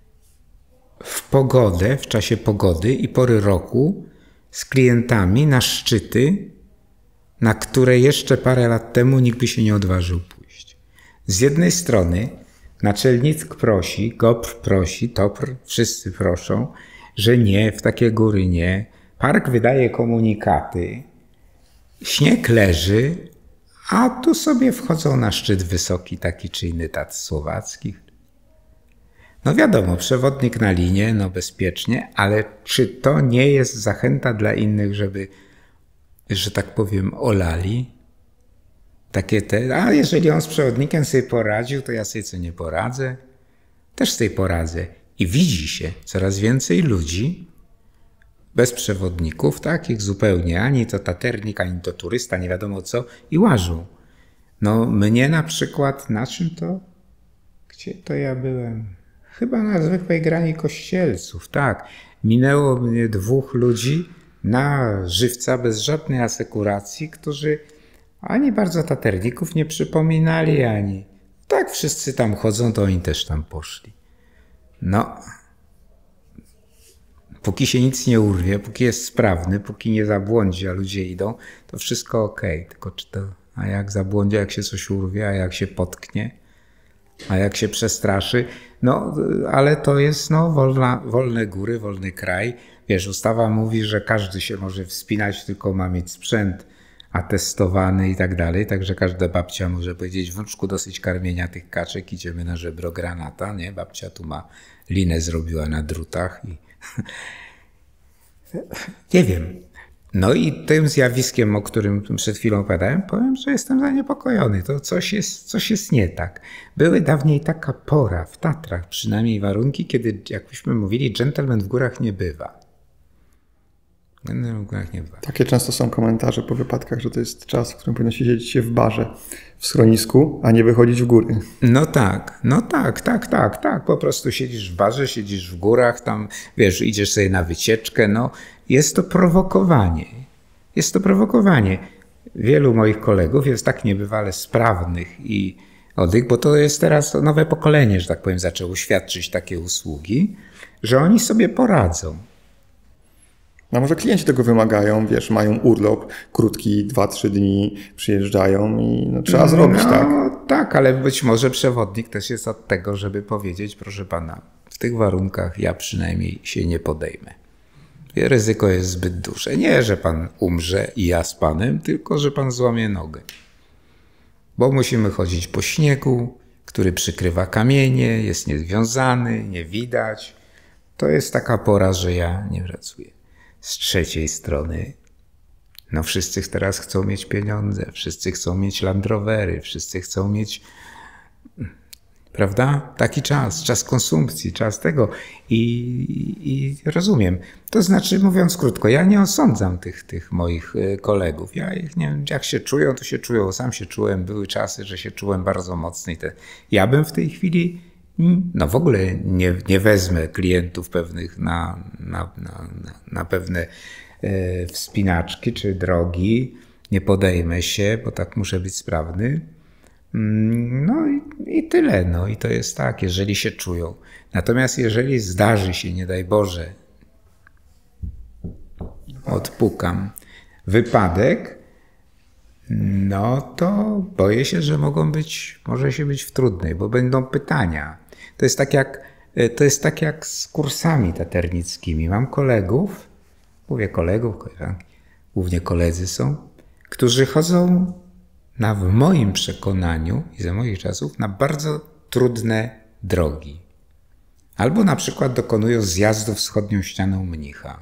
w pogodę, w czasie pogody i pory roku z klientami na szczyty, na które jeszcze parę lat temu nikt by się nie odważył pójść. Z jednej strony naczelnik prosi, G O P R prosi, T O P R, wszyscy proszą, że nie, w takie góry nie. Park wydaje komunikaty, śnieg leży, a tu sobie wchodzą na szczyt wysoki taki czy inny tat słowacki. No wiadomo, przewodnik na linię, no bezpiecznie, ale czy to nie jest zachęta dla innych, żeby, że tak powiem, olali? Takie te, a jeżeli on z przewodnikiem sobie poradził, to ja sobie co nie poradzę? Też sobie poradzę. I widzi się coraz więcej ludzi bez przewodników, takich zupełnie, ani to taternik, ani to turysta, nie wiadomo co, i łażą. No mnie na przykład, na czym to? Gdzie to ja byłem? Chyba na zwykłej grani Kościelców, tak. Minęło mnie dwóch ludzi na żywca bez żadnej asekuracji, którzy ani bardzo taterników nie przypominali, ani tak wszyscy tam chodzą, to oni też tam poszli. No, póki się nic nie urwie, póki jest sprawny, póki nie zabłądzi, a ludzie idą, to wszystko okej. Okay. Tylko czy to, a jak zabłądzi, jak się coś urwie, a jak się potknie, a jak się przestraszy, no, ale to jest no, wolna, wolne góry, wolny kraj. Wiesz, ustawa mówi, że każdy się może wspinać, tylko ma mieć sprzęt atestowany i tak dalej, także każda babcia może powiedzieć, wnuczku, dosyć karmienia tych kaczek, idziemy na żebro granata, nie? Babcia tu ma linę zrobiła na drutach i nie wiem. No i tym zjawiskiem, o którym przed chwilą opowiadałem, powiem, że jestem zaniepokojony. To coś jest, coś jest nie tak. Były dawniej taka pora w Tatrach, przynajmniej warunki, kiedy, jakbyśmy mówili, dżentelmen w górach nie bywa. Dżentelmen w górach nie bywa. Takie często są komentarze po wypadkach, że to jest czas, w którym powinno siedzieć się w barze, w schronisku, a nie wychodzić w góry. No tak, no tak, tak, tak, tak. Po prostu siedzisz w barze, siedzisz w górach, tam, wiesz, idziesz sobie na wycieczkę, no. Jest to prowokowanie. Jest to prowokowanie. Wielu moich kolegów jest tak niebywale sprawnych i oddych, bo to jest teraz nowe pokolenie, że tak powiem, zaczęło świadczyć takie usługi, że oni sobie poradzą. No może klienci tego wymagają, wiesz, mają urlop krótki, dwa, trzy dni, przyjeżdżają i no, trzeba zrobić, no, tak? Tak, ale być może przewodnik też jest od tego, żeby powiedzieć, proszę pana, w tych warunkach ja przynajmniej się nie podejmę. Ryzyko jest zbyt duże. Nie, że pan umrze i ja z panem, tylko że pan złamie nogę. Bo musimy chodzić po śniegu, który przykrywa kamienie, jest niezwiązany, nie widać. To jest taka pora, że ja nie pracuję. Z trzeciej strony, no wszyscy teraz chcą mieć pieniądze, wszyscy chcą mieć Land Rovery, wszyscy chcą mieć, prawda? Taki czas, czas konsumpcji, czas tego i, i rozumiem. To znaczy, mówiąc krótko, ja nie osądzam tych, tych moich kolegów. Ja ich nie wiem, jak się czują, to się czują. Sam się czułem, były czasy, że się czułem bardzo mocny. Ja bym w tej chwili, no w ogóle nie, nie wezmę klientów pewnych na, na, na, na pewne e, wspinaczki czy drogi. Nie podejmę się, bo tak muszę być sprawny. No i, i tyle. No i to jest tak, jeżeli się czują. Natomiast jeżeli zdarzy się, nie daj Boże, odpukam, wypadek, no to boję się, że mogą być, może się być w trudnej, bo będą pytania. To jest tak jak, to jest tak jak z kursami taternickimi. Mam kolegów, mówię kolegów, głównie koledzy są, którzy chodzą na, w moim przekonaniu i za moich czasów, na bardzo trudne drogi. Albo na przykład dokonują zjazdu wschodnią ścianą Mnicha.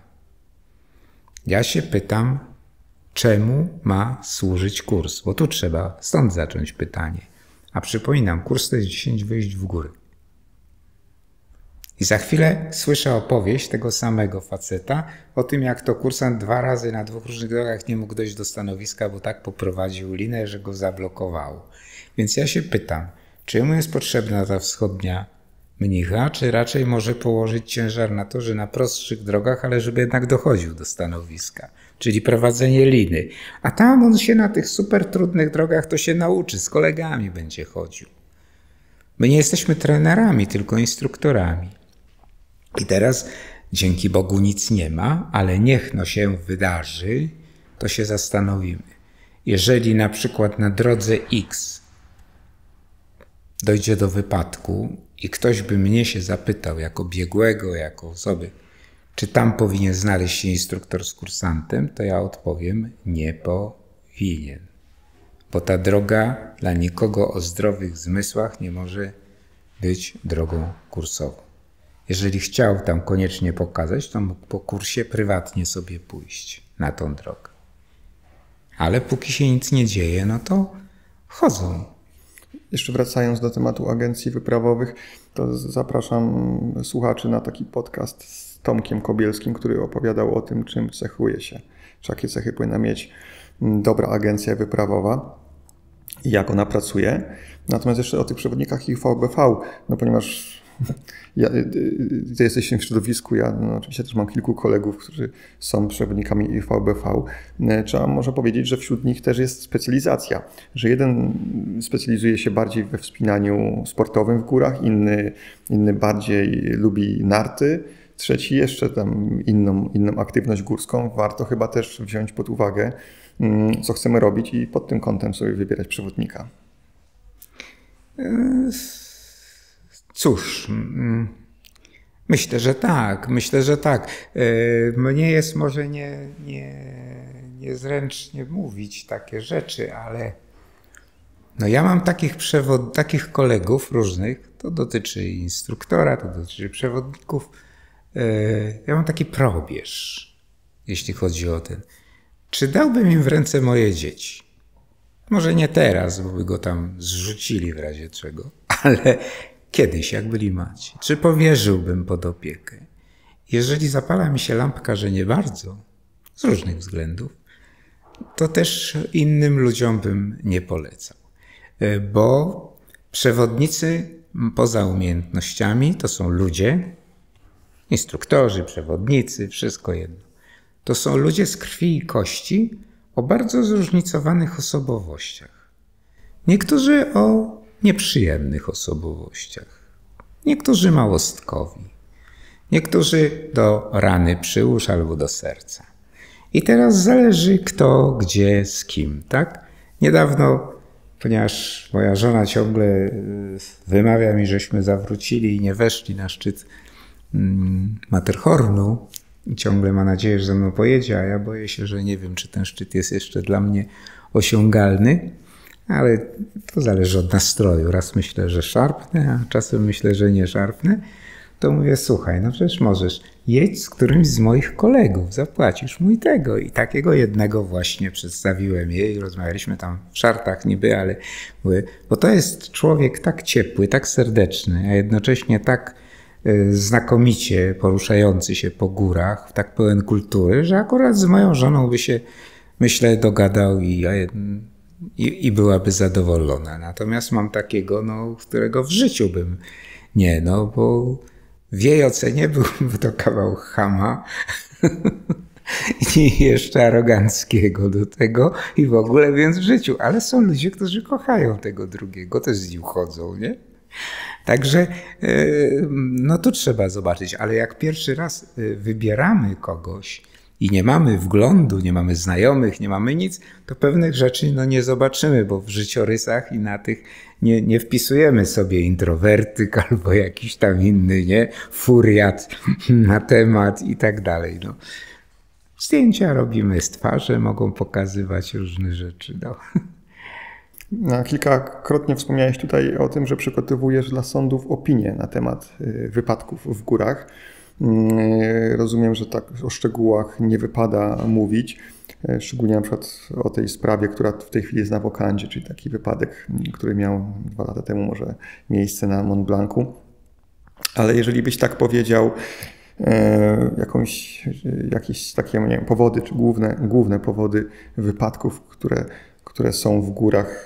Ja się pytam, czemu ma służyć kurs? Bo tu trzeba stąd zacząć pytanie. A przypominam, kurs to jest dziesięć wyjść w góry. I za chwilę słyszę opowieść tego samego faceta o tym, jak to kursant dwa razy na dwóch różnych drogach nie mógł dojść do stanowiska, bo tak poprowadził linę, że go zablokowało. Więc ja się pytam, czy mu jest potrzebna ta wschodnia Mnicha, czy raczej może położyć ciężar na to, że na prostszych drogach, ale żeby jednak dochodził do stanowiska, czyli prowadzenie liny. A tam on się na tych super trudnych drogach to się nauczy, z kolegami będzie chodził. My nie jesteśmy trenerami, tylko instruktorami. I teraz dzięki Bogu nic nie ma, ale niech no się wydarzy, to się zastanowimy. Jeżeli na przykład na drodze X dojdzie do wypadku i ktoś by mnie się zapytał jako biegłego, jako osoby, czy tam powinien znaleźć się instruktor z kursantem, to ja odpowiem, nie powinien. Bo ta droga dla nikogo o zdrowych zmysłach nie może być drogą kursową. Jeżeli chciał tam koniecznie pokazać, to mógł po kursie prywatnie sobie pójść na tą drogę. Ale póki się nic nie dzieje, no to chodzą. Jeszcze wracając do tematu agencji wyprawowych, to zapraszam słuchaczy na taki podcast z Tomkiem Kobielskim, który opowiadał o tym, czym cechuje się, czy jakie cechy powinna mieć dobra agencja wyprawowa i jak ona pracuje. Natomiast jeszcze o tych przewodnikach I V B V, no ponieważ ja, ty jesteś w tym środowisku, ja no, oczywiście też mam kilku kolegów, którzy są przewodnikami I V B V. Trzeba może powiedzieć, że wśród nich też jest specjalizacja, że jeden specjalizuje się bardziej we wspinaniu sportowym w górach, inny, inny bardziej lubi narty, trzeci jeszcze tam inną, inną aktywność górską. Warto chyba też wziąć pod uwagę, co chcemy robić i pod tym kątem sobie wybierać przewodnika. Cóż, myślę, że tak, myślę, że tak. Mnie jest może nie, nie, niezręcznie mówić takie rzeczy, ale no ja mam takich, przewod, takich kolegów różnych, to dotyczy instruktora, to dotyczy przewodników. Ja mam taki probierz, jeśli chodzi o ten. Czy dałbym im w ręce moje dzieci? Może nie teraz, bo by go tam zrzucili w razie czego, ale kiedyś, jak byli maci. Czy powierzyłbym pod opiekę? Jeżeli zapala mi się lampka, że nie bardzo, z różnych względów, to też innym ludziom bym nie polecał. Bo przewodnicy poza umiejętnościami to są ludzie, instruktorzy, przewodnicy, wszystko jedno. To są ludzie z krwi i kości o bardzo zróżnicowanych osobowościach. Niektórzy o nieprzyjemnych osobowościach. Niektórzy małostkowi. Niektórzy do rany przyłóż albo do serca. I teraz zależy kto, gdzie, z kim, tak? Niedawno, ponieważ moja żona ciągle wymawia mi, żeśmy zawrócili i nie weszli na szczyt Matterhornu i ciągle ma nadzieję, że ze mną pojedzie, a ja boję się, że nie wiem, czy ten szczyt jest jeszcze dla mnie osiągalny. Ale to zależy od nastroju. Raz myślę, że szarpnę, a czasem myślę, że nie szarpnę. To mówię, słuchaj, no przecież możesz jedź z którymś z moich kolegów, zapłacisz mój tego. I takiego jednego właśnie przedstawiłem jej. Rozmawialiśmy tam w szartach niby, ale mówię, bo to jest człowiek tak ciepły, tak serdeczny, a jednocześnie tak y, znakomicie poruszający się po górach, tak pełen kultury, że akurat z moją żoną by się, myślę, dogadał i I, i byłaby zadowolona. Natomiast mam takiego, no, którego w życiu bym nie, no, bo w jej ocenie byłby to kawał chama i jeszcze aroganckiego do tego i w ogóle, więc w życiu. Ale są ludzie, którzy kochają tego drugiego, też z nim chodzą, nie? Także, no to trzeba zobaczyć. Ale jak pierwszy raz wybieramy kogoś, i nie mamy wglądu, nie mamy znajomych, nie mamy nic, to pewnych rzeczy no, nie zobaczymy, bo w życiorysach i na tych nie, nie wpisujemy sobie introwertyk albo jakiś tam inny, nie, furiat na temat i tak dalej. No. Zdjęcia robimy z twarzy, mogą pokazywać różne rzeczy. No. No, kilkakrotnie wspomniałeś tutaj o tym, że przygotowujesz dla sądów opinię na temat wypadków w górach. Rozumiem, że tak o szczegółach nie wypada mówić, szczególnie na przykład o tej sprawie, która w tej chwili jest na wokandzie, czyli taki wypadek, który miał dwa lata temu może miejsce na Mont Blancu. Ale jeżeli byś tak powiedział, jakąś, jakieś takie, nie wiem, powody, czy główne, główne powody wypadków, które, które są w górach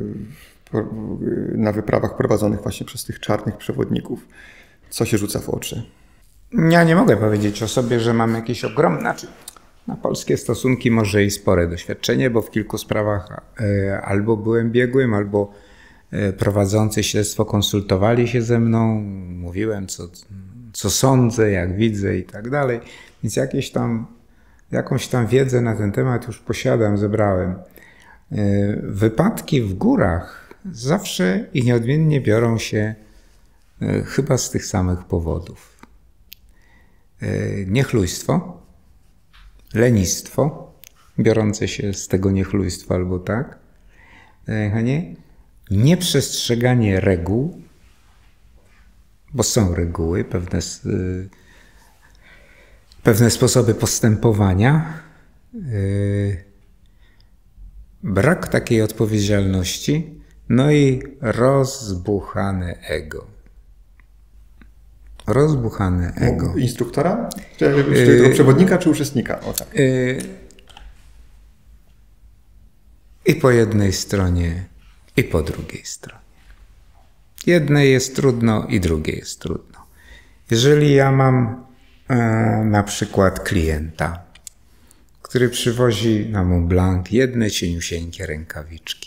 na wyprawach prowadzonych właśnie przez tych czarnych przewodników, co się rzuca w oczy? Ja nie mogę powiedzieć o sobie, że mam jakieś ogromne, znaczy na polskie stosunki może i spore doświadczenie, bo w kilku sprawach albo byłem biegłym, albo prowadzący śledztwo konsultowali się ze mną, mówiłem co, co sądzę, jak widzę i tak dalej, więc jakieś tam, jakąś tam wiedzę na ten temat już posiadam, zebrałem. Wypadki w górach zawsze i nieodmiennie biorą się chyba z tych samych powodów. Niechlujstwo, lenistwo, biorące się z tego niechlujstwa albo tak, nie? Nieprzestrzeganie reguł, bo są reguły, pewne, pewne sposoby postępowania, brak takiej odpowiedzialności, no i rozbuchane ego. Rozbuchane ego. Instruktora? Czy, czy tego przewodnika, czy uczestnika? O, tak. I po jednej stronie, i po drugiej stronie. Jednej jest trudno i drugiej jest trudno. Jeżeli ja mam e, na przykład klienta, który przywozi na Mont Blanc jedne cieniusieńkie rękawiczki.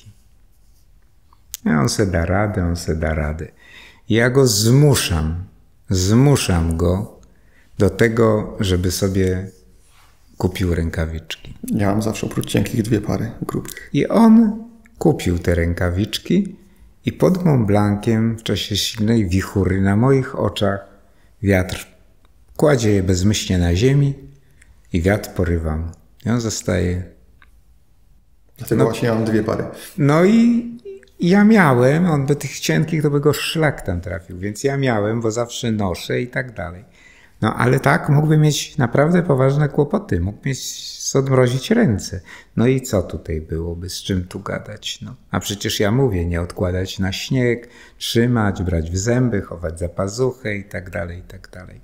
I on se da radę, on se da radę. Ja go zmuszam, zmuszam go do tego, żeby sobie kupił rękawiczki. Ja mam zawsze oprócz cienkich dwie pary grubych. I on kupił te rękawiczki i pod Mont Blanciem w czasie silnej wichury na moich oczach wiatr kładzie je bezmyślnie na ziemi i wiatr porywa mu. I on zostaje. Dlatego no, właśnie ja mam dwie pary. No i ja miałem, on by tych cienkich to by go szlak tam trafił, więc ja miałem, bo zawsze noszę i tak dalej. No ale tak, mógłby mieć naprawdę poważne kłopoty, mógł mieć odmrozić ręce. No i co tutaj byłoby, z czym tu gadać? No, a przecież ja mówię, nie odkładać na śnieg, trzymać, brać w zęby, chować za pazuchę i tak dalej, i tak dalej.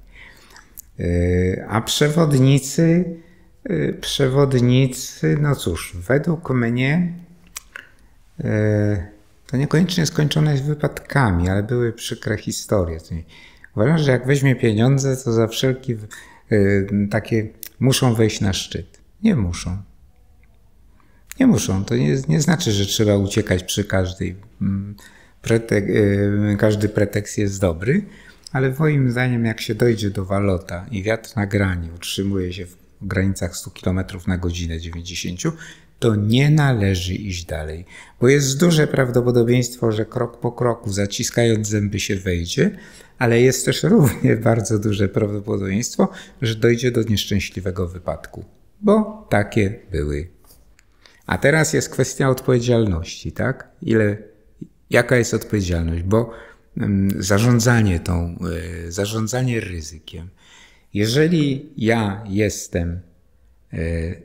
Yy, a przewodnicy, yy, przewodnicy, no cóż, według mnie yy, to niekoniecznie skończone jest wypadkami, ale były przykre historie. Uważam, że jak weźmie pieniądze, to za wszelkie yy, takie muszą wejść na szczyt. Nie muszą. Nie muszą. To nie, nie znaczy, że trzeba uciekać przy każdej. Pretek, yy, każdy pretekst jest dobry, ale moim zdaniem jak się dojdzie do walota i wiatr na grani utrzymuje się w granicach stu kilometrów na godzinę, dziewięćdziesięciu, to nie należy iść dalej, bo jest duże prawdopodobieństwo, że krok po kroku, zaciskając zęby się wejdzie, ale jest też równie bardzo duże prawdopodobieństwo, że dojdzie do nieszczęśliwego wypadku, bo takie były. A teraz jest kwestia odpowiedzialności, tak? Ile, jaka jest odpowiedzialność? Bo um, zarządzanie tą, y, zarządzanie ryzykiem. Jeżeli ja jestem, y,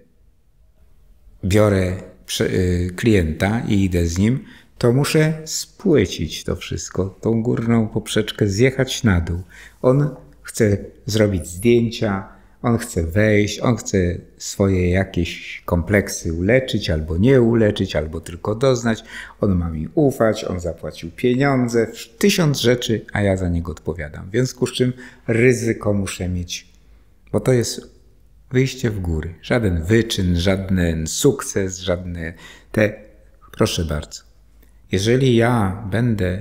biorę prze, y, klienta i idę z nim, to muszę spłycić to wszystko, tą górną poprzeczkę, zjechać na dół. On chce zrobić zdjęcia, on chce wejść, on chce swoje jakieś kompleksy uleczyć albo nie uleczyć, albo tylko doznać. On ma mi ufać, on zapłacił pieniądze, tysiąc rzeczy, a ja za niego odpowiadam. W związku z czym ryzyko muszę mieć, bo to jest wyjście w góry. Żaden wyczyn, żaden sukces, żadne te... Proszę bardzo. Jeżeli ja będę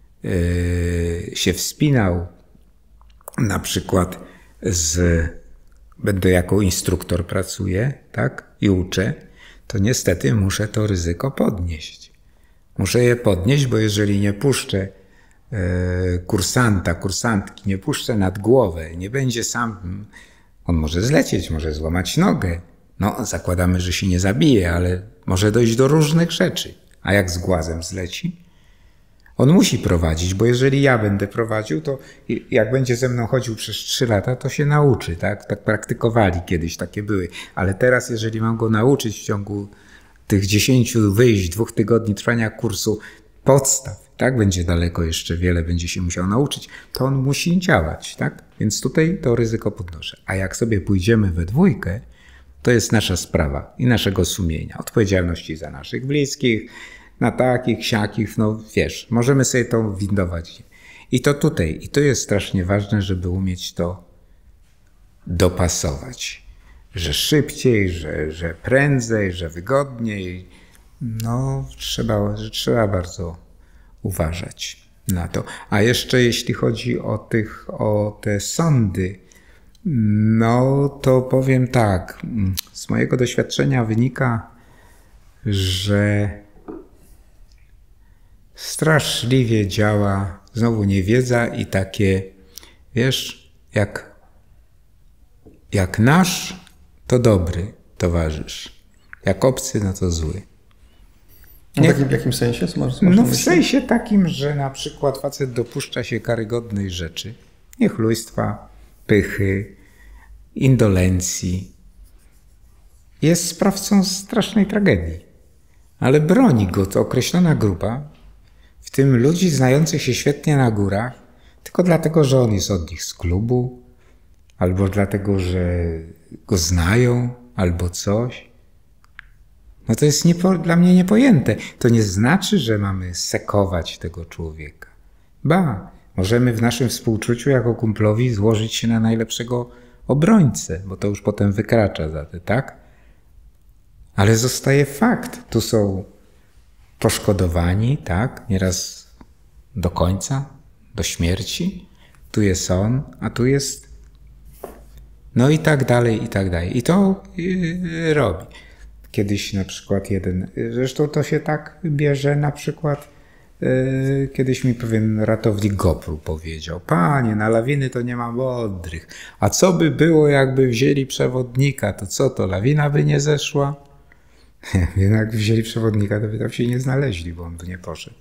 yy, się wspinał na przykład z... Będę jako instruktor pracuję, tak? I uczę, to niestety muszę to ryzyko podnieść. Muszę je podnieść, bo jeżeli nie puszczę yy, kursanta, kursantki, nie puszczę nad głowę, nie będzie sam... On może zlecieć, może złamać nogę. No, zakładamy, że się nie zabije, ale może dojść do różnych rzeczy. A jak z głazem zleci? On musi prowadzić, bo jeżeli ja będę prowadził, to jak będzie ze mną chodził przez trzy lata, to się nauczy, tak? Tak praktykowali kiedyś, takie były. Ale teraz, jeżeli mam go nauczyć w ciągu tych dziesięciu wyjść, dwóch tygodni trwania kursu podstaw, tak? Będzie daleko jeszcze wiele, będzie się musiał nauczyć, to on musi działać, tak? Więc tutaj to ryzyko podnoszę. A jak sobie pójdziemy we dwójkę, to jest nasza sprawa i naszego sumienia, odpowiedzialności za naszych bliskich, na takich, siakich, no wiesz, możemy sobie to windować. I to tutaj, i to jest strasznie ważne, żeby umieć to dopasować. Że szybciej, że, że prędzej, że wygodniej. No, trzeba, że trzeba bardzo uważać na to. A jeszcze jeśli chodzi o tych, o te sądy, no to powiem tak, z mojego doświadczenia wynika, że straszliwie działa znowu niewiedza i takie, wiesz, jak, jak nasz, to dobry towarzysz. Jak obcy, no to zły. Nie, w, jakim, w jakim sensie? Masz, masz no w sensie takim, że na przykład facet dopuszcza się karygodnej rzeczy. Niechlujstwa, pychy, indolencji. Jest sprawcą strasznej tragedii. Ale broni go to określona grupa, w tym ludzi znających się świetnie na górach, tylko dlatego, że on jest od nich z klubu, albo dlatego, że go znają, albo coś. No to jest niepo, dla mnie niepojęte. To nie znaczy, że mamy sekować tego człowieka. Ba, możemy w naszym współczuciu jako kumplowi złożyć się na najlepszego obrońcę, bo to już potem wykracza za te, tak? Ale zostaje fakt. Tu są poszkodowani, tak? Nieraz do końca, do śmierci. Tu jest on, a tu jest... No i tak dalej, i tak dalej. I to yy, robi. Kiedyś na przykład jeden... Zresztą to się tak bierze na przykład... Yy, kiedyś mi pewien ratownik Gopru powiedział: panie, na lawiny to nie ma mądrych. A co by było, jakby wzięli przewodnika? To co to, lawina by nie zeszła? Jak wzięli przewodnika, to by tam się nie znaleźli, bo on by nie poszedł.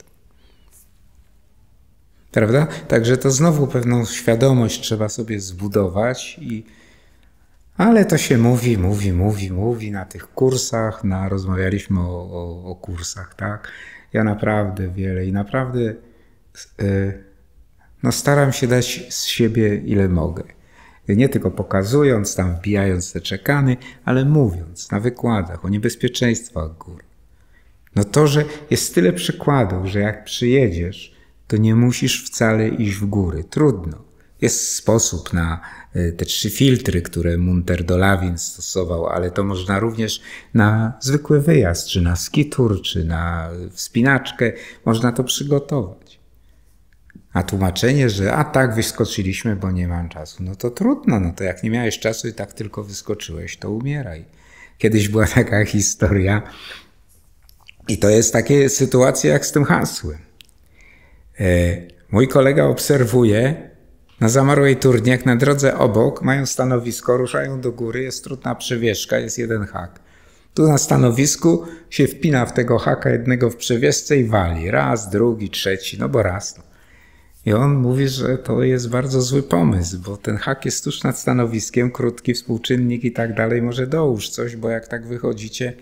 Prawda? Także to znowu pewną świadomość trzeba sobie zbudować. I... Ale to się mówi, mówi, mówi, mówi na tych kursach. Na, rozmawialiśmy o, o, o kursach, tak? Ja naprawdę wiele i naprawdę yy, no staram się dać z siebie ile mogę. Nie tylko pokazując, tam wbijając te czekany, ale mówiąc na wykładach o niebezpieczeństwach gór. No to, że jest tyle przykładów, że jak przyjedziesz, to nie musisz wcale iść w góry. Trudno. Jest sposób na te trzy filtry, które Munter do lawin stosował, ale to można również na zwykły wyjazd, czy na ski-tour, czy na wspinaczkę. Można to przygotować. A tłumaczenie, że a tak wyskoczyliśmy, bo nie mam czasu. No to trudno, no to jak nie miałeś czasu i tak tylko wyskoczyłeś, to umieraj. Kiedyś była taka historia i to jest takie sytuacje jak z tym hasłem. E, mój kolega obserwuje na zamarłej turnie, jak na drodze obok, mają stanowisko, ruszają do góry, jest trudna przewieszka, jest jeden hak. Tu na stanowisku się wpina w tego haka jednego w przewieszce i wali. Raz, drugi, trzeci, no bo raz. No. I on mówi, że to jest bardzo zły pomysł, bo ten hak jest tuż nad stanowiskiem, krótki współczynnik i tak dalej, może dołóż coś, bo jak tak wychodzicie...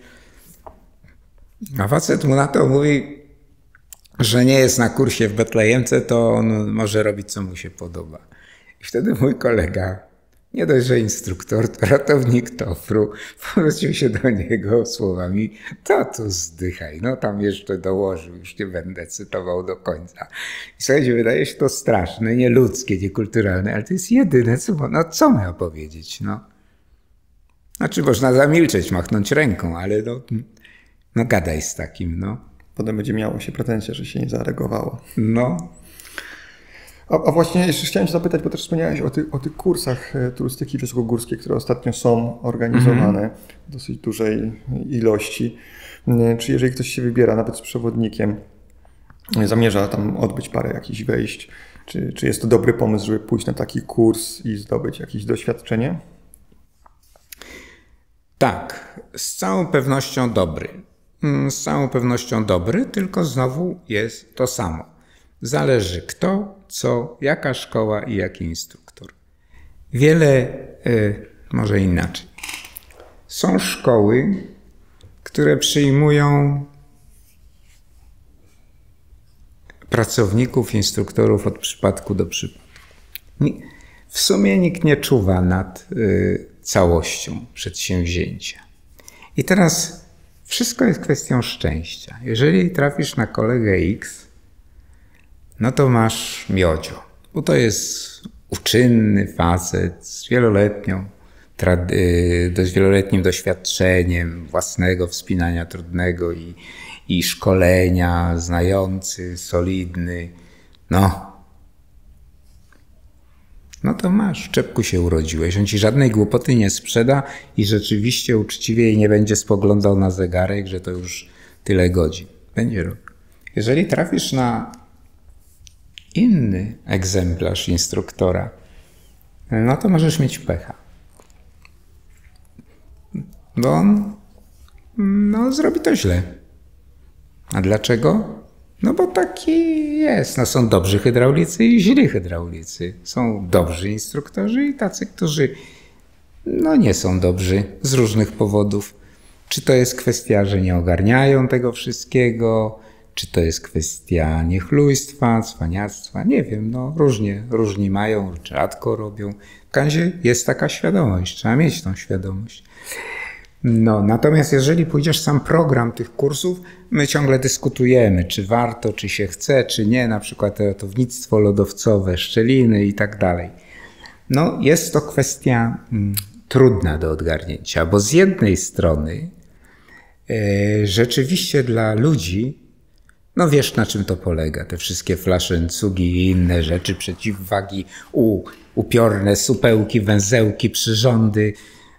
A facet mu na to mówi, że nie jest na kursie w Betlejemce, to on może robić, co mu się podoba. I wtedy mój kolega, nie dość, że instruktor, to ratownik tofru, zwrócił się do niego słowami: to tu zdychaj, no tam jeszcze dołożył, już nie będę cytował do końca. I słuchajcie, wydaje się to straszne, nieludzkie, niekulturalne, ale to jest jedyne, co, no co miał powiedzieć, no. Znaczy można zamilczeć, machnąć ręką, ale no, no gadaj z takim, no. Potem będzie miało się pretensje, że się nie zareagowało. No. A, a właśnie jeszcze chciałem cię zapytać, bo też wspomniałeś o, ty, o tych kursach turystyki wysokogórskiej, które ostatnio są organizowane mm-hmm. w dosyć dużej ilości. Czy jeżeli ktoś się wybiera, nawet z przewodnikiem, zamierza tam odbyć parę jakichś wejść, czy, czy jest to dobry pomysł, żeby pójść na taki kurs i zdobyć jakieś doświadczenie? Tak, z całą pewnością dobry. z całą pewnością dobry, tylko znowu jest to samo. Zależy kto, co, jaka szkoła i jaki instruktor. Wiele, y, może inaczej. Są szkoły, które przyjmują pracowników, instruktorów od przypadku do przypadku. W sumie nikt nie czuwa nad y, całością przedsięwzięcia. I teraz wszystko jest kwestią szczęścia. Jeżeli trafisz na kolegę X, no to masz miodzio, bo to jest uczynny facet z wieloletnią, y, z wieloletnim doświadczeniem własnego wspinania trudnego i, i szkolenia, znający, solidny. No, no to masz, w czepku się urodziłeś. On ci żadnej głupoty nie sprzeda i rzeczywiście uczciwie jej nie będzie spoglądał na zegarek, że to już tyle godzin. Będzie robił. Jeżeli trafisz na inny egzemplarz instruktora, no to możesz mieć pecha. Bo on no, zrobi to źle. A dlaczego? No bo taki jest. No są dobrzy hydraulicy i źli hydraulicy. Są dobrzy instruktorzy i tacy, którzy no nie są dobrzy z różnych powodów. Czy to jest kwestia, że nie ogarniają tego wszystkiego, czy to jest kwestia niechlujstwa, cwaniactwa, nie wiem, no różnie, różni mają, rzadko robią. W każdym razie jest taka świadomość, trzeba mieć tą świadomość. No, natomiast jeżeli pójdziesz sam program tych kursów, my ciągle dyskutujemy, czy warto, czy się chce, czy nie, na przykład ratownictwo lodowcowe, szczeliny i tak dalej. No, jest to kwestia mm, trudna do odgarnięcia, bo z jednej strony e, rzeczywiście dla ludzi, no wiesz na czym to polega, te wszystkie flaszęcugi i inne rzeczy, przeciwwagi, u, upiorne supełki, węzełki, przyrządy.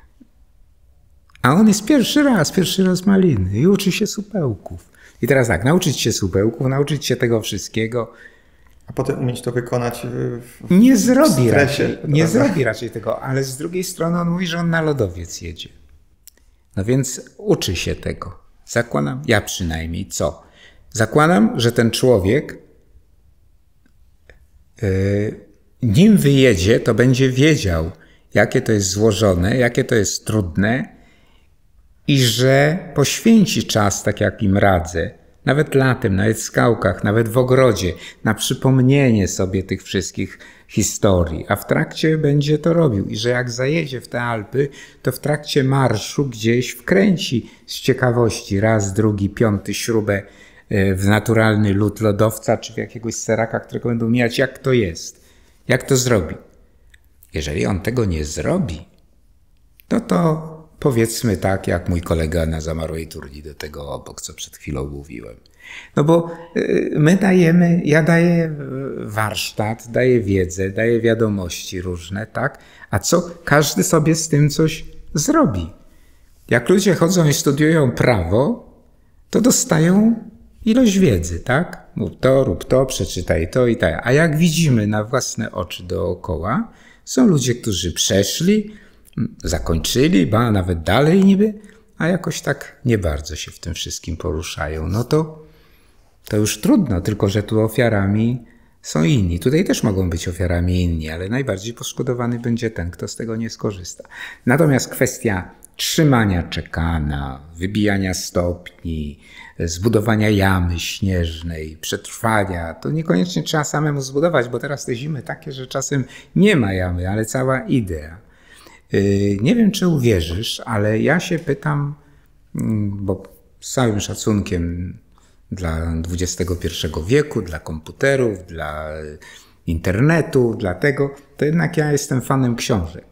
A on jest pierwszy raz, pierwszy raz maliny i uczy się supełków. I teraz tak, nauczyć się supełków, nauczyć się tego wszystkiego. A potem umieć to wykonać w, w nie zrobi stresie. Raczej, nie zrobi raczej tego, ale z drugiej strony on mówi, że on na lodowiec jedzie. No więc uczy się tego. Zakładam, ja przynajmniej, co? Zakładam, że ten człowiek yy, nim wyjedzie, to będzie wiedział, jakie to jest złożone, jakie to jest trudne i że poświęci czas, tak jak im radzę, nawet latem, nawet w skałkach, nawet w ogrodzie, na przypomnienie sobie tych wszystkich historii, a w trakcie będzie to robił i że jak zajedzie w te Alpy, to w trakcie marszu gdzieś wkręci z ciekawości raz, drugi, piąty śrubę w naturalny lód lodowca, czy w jakiegoś seraka, którego będą mijać, jak to jest, jak to zrobi. Jeżeli on tego nie zrobi, no to powiedzmy tak, jak mój kolega na zamarłej turni do tego obok, co przed chwilą mówiłem. No bo my dajemy, ja daję warsztat, daję wiedzę, daję wiadomości różne, tak? A co każdy sobie z tym coś zrobi. Jak ludzie chodzą i studiują prawo, to dostają ilość wiedzy, tak? Mów to, rób to, przeczytaj to i tak. A jak widzimy na własne oczy dookoła, są ludzie, którzy przeszli, zakończyli, ba, nawet dalej niby, a jakoś tak nie bardzo się w tym wszystkim poruszają. No to, to już trudno, tylko że tu ofiarami są inni. Tutaj też mogą być ofiarami inni, ale najbardziej poszkodowany będzie ten, kto z tego nie skorzysta. Natomiast kwestia trzymania czekana, wybijania stopni, zbudowania jamy śnieżnej, przetrwania, to niekoniecznie trzeba samemu zbudować, bo teraz te zimy takie, że czasem nie ma jamy, ale cała idea. Nie wiem, czy uwierzysz, ale ja się pytam, bo z całym szacunkiem dla dwudziestego pierwszego wieku, dla komputerów, dla internetu, dla tego, to jednak ja jestem fanem książek.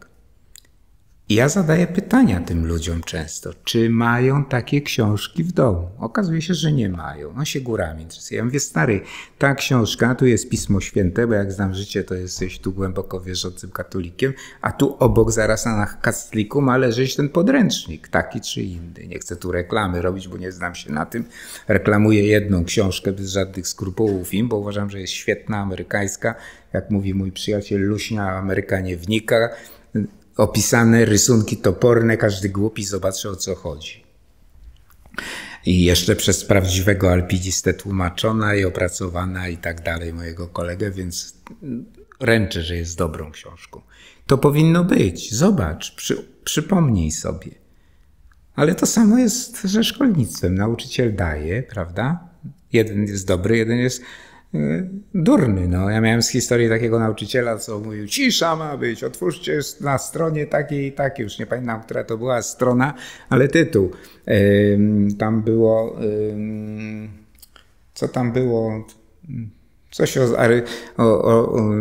I ja zadaję pytania tym ludziom często, czy mają takie książki w domu. Okazuje się, że nie mają. On się górami interesuje. Ja mówię, stary, ta książka, tu jest Pismo Święte, bo jak znam życie, to jesteś tu głęboko wierzącym katolikiem, a tu obok zaraz na kastliku ma leżeć ten podręcznik, taki czy inny. Nie chcę tu reklamy robić, bo nie znam się na tym. Reklamuję jedną książkę bez żadnych skrupułów im, bo uważam, że jest świetna, amerykańska. Jak mówi mój przyjaciel Luśnia, Ameryka nie wnika. Opisane rysunki toporne, każdy głupi zobaczy, o co chodzi. I jeszcze przez prawdziwego alpinistę tłumaczona i opracowana i tak dalej mojego kolegę, więc ręczę, że jest dobrą książką. To powinno być. Zobacz, przy, przypomnij sobie. Ale to samo jest ze szkolnictwem. Nauczyciel daje, prawda? Jeden jest dobry, jeden jest yy, durny. No, ja miałem z historii takiego nauczyciela, co mówił, cisza ma być, otwórzcie na stronie takiej i takiej. Już nie pamiętam, która to była strona, ale tytuł. Yy, tam było... Yy, co tam było? Coś o... o, o, o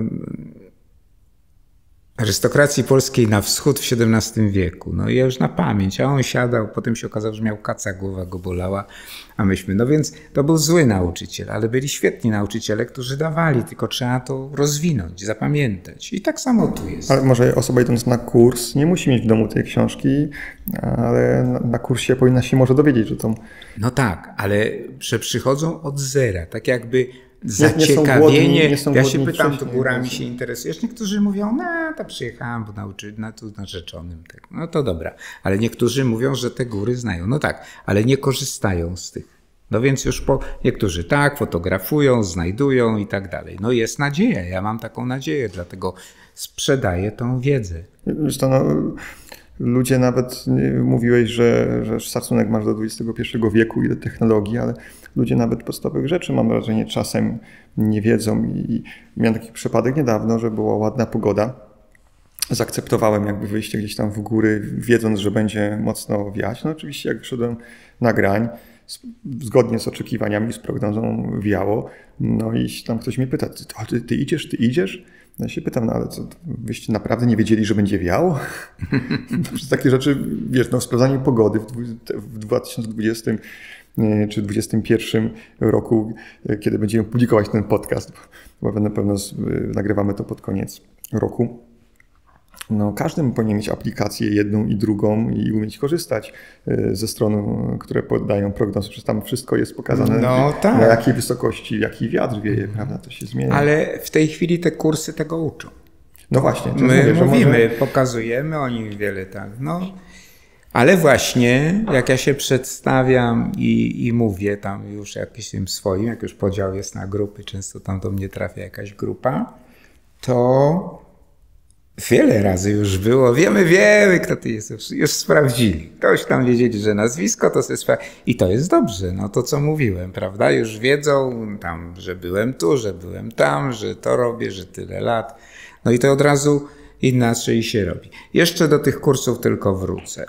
arystokracji polskiej na wschód w siedemnastym wieku. No i ja już na pamięć, a on siadał, potem się okazało, że miał kaca, głowa go bolała, a myśmy, no więc to był zły nauczyciel, ale byli świetni nauczyciele, którzy dawali, tylko trzeba to rozwinąć, zapamiętać. I tak samo tu jest. Ale może osoba idąc na kurs nie musi mieć w domu tej książki, ale na, na kursie powinna się może dowiedzieć, że to... No tak, ale że przychodzą od zera, tak jakby... Zaciekawienie. Nie, nie głodni, ja się pytam, to górami się interesujesz. Niektórzy mówią, no to przyjechałem, bo nauczyć, no tu narzeczonym. Tak. No to dobra. Ale niektórzy mówią, że te góry znają. No tak, ale nie korzystają z tych. No więc już po, niektórzy tak, fotografują, znajdują i tak dalej. No jest nadzieja, ja mam taką nadzieję, dlatego sprzedaję tą wiedzę. Zresztą no, ludzie nawet, mówiłeś, że, że szacunek masz do dwudziestego pierwszego wieku i do technologii, ale ludzie nawet podstawowych rzeczy, mam wrażenie, czasem nie wiedzą. I miałem taki przypadek niedawno, że była ładna pogoda. Zaakceptowałem jakby wyjście gdzieś tam w góry, wiedząc, że będzie mocno wiać. No oczywiście jak wyszedłem na grań, zgodnie z oczekiwaniami, z prognozą wiało. No i tam ktoś mnie pyta, ty, ty, ty idziesz, ty idziesz? No ja się pytam, no ale co, wyście naprawdę nie wiedzieli, że będzie wiało? Przez takie rzeczy, wiesz, no sprawdzanie pogody w dwa tysiące dwudziestym czy dwudziestym pierwszym roku, kiedy będziemy publikować ten podcast, bo na pewno nagrywamy to pod koniec roku. No, każdy powinien mieć aplikację jedną i drugą i umieć korzystać ze stron, które podają prognozy. Przecież tam wszystko jest pokazane, no, tak. Na jakiej wysokości, jaki wiatr wieje, prawda? To się zmienia. Ale w tej chwili te kursy tego uczą. No właśnie. To My mówię, mówimy, może... pokazujemy, oni wiele tak, no. Ale właśnie, jak ja się przedstawiam i, i mówię tam już jakimś tym swoim, jak już podział jest na grupy, często tam do mnie trafia jakaś grupa, to wiele razy już było, wiemy, wiemy, kto ty jesteś, już sprawdzili. Ktoś tam wiedzieli, że nazwisko, to sobie sprawdzili. I to jest dobrze, no to co mówiłem, prawda? Już wiedzą tam, że byłem tu, że byłem tam, że to robię, że tyle lat. No i to od razu inaczej się robi. Jeszcze do tych kursów tylko wrócę.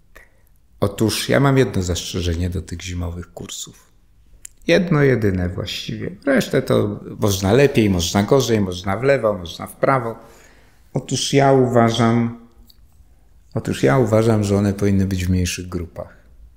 Otóż ja mam jedno zastrzeżenie do tych zimowych kursów. Jedno jedyne właściwie. Resztę to można lepiej, można gorzej, można w lewo, można w prawo. Otóż ja uważam, otóż ja uważam, że one powinny być w mniejszych grupach.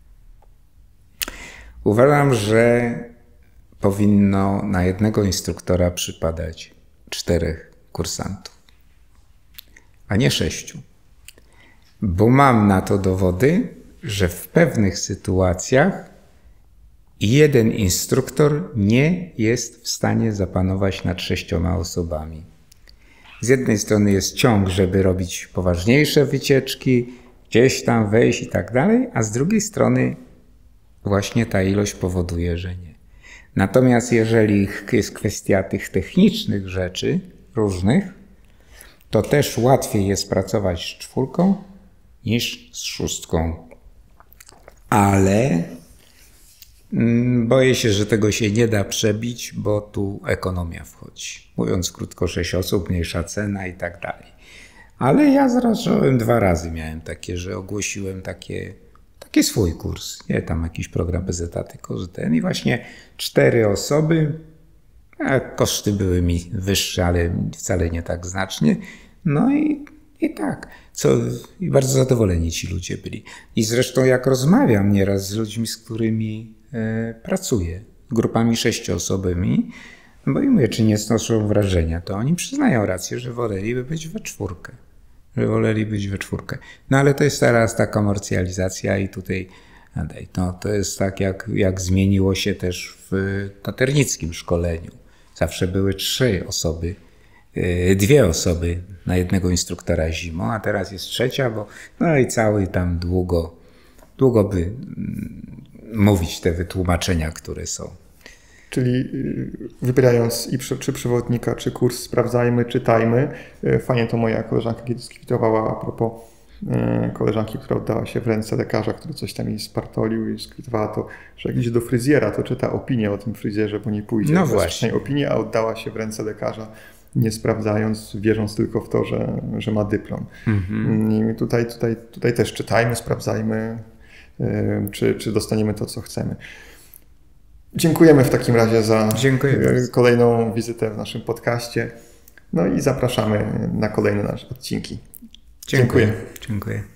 Uważam, że powinno na jednego instruktora przypadać czterech kursantów, a nie sześciu. Bo mam na to dowody, że w pewnych sytuacjach jeden instruktor nie jest w stanie zapanować nad sześcioma osobami. Z jednej strony jest ciąg, żeby robić poważniejsze wycieczki, gdzieś tam wejść i tak dalej, a z drugiej strony właśnie ta ilość powoduje, że nie. Natomiast jeżeli jest kwestia tych technicznych rzeczy różnych, to też łatwiej jest pracować z czwórką niż z szóstką. Ale boję się, że tego się nie da przebić, bo tu ekonomia wchodzi. Mówiąc krótko, sześć osób, mniejsza cena i tak dalej. Ale ja zrażałem dwa razy, miałem takie, że ogłosiłem takie, taki swój kurs. Nie tam jakiś program P Z A, tylko że ten. I właśnie cztery osoby, a koszty były mi wyższe, ale wcale nie tak znacznie. No i, i tak. Co, i bardzo zadowoleni ci ludzie byli. I zresztą jak rozmawiam nieraz z ludźmi, z którymi e, pracuję, grupami sześcioosobowymi, bo i mówię, czy nie znoszą wrażenia, to oni przyznają rację, że woleliby być we czwórkę. Że woleli być we czwórkę. No ale to jest teraz ta komercjalizacja i tutaj no, to jest tak, jak, jak zmieniło się też w taternickim szkoleniu. Zawsze były trzy osoby, dwie osoby na jednego instruktora zimą, a teraz jest trzecia, bo no i cały tam długo, długo by, mówić te wytłumaczenia, które są. Czyli wybierając i przy, czy przewodnika, czy kurs sprawdzajmy, czytajmy. Fajnie to moja koleżanka kiedyś skwitowała a propos koleżanki, która oddała się w ręce lekarza, który coś tam jej spartolił i skwitowała to, że jak idzie do fryzjera, to czyta opinię o tym fryzjerze, bo nie pójdzie. No właśnie. Opinię, a oddała się w ręce lekarza, nie sprawdzając, wierząc tylko w to, że, że ma dyplom. Mhm. I tutaj, tutaj, tutaj też czytajmy, sprawdzajmy, czy, czy dostaniemy to, co chcemy. Dziękujemy w takim razie za Dziękuję kolejną wizytę w naszym podcaście. No i zapraszamy na kolejne nasze odcinki. Dziękuję. Dziękuję. Dziękuję.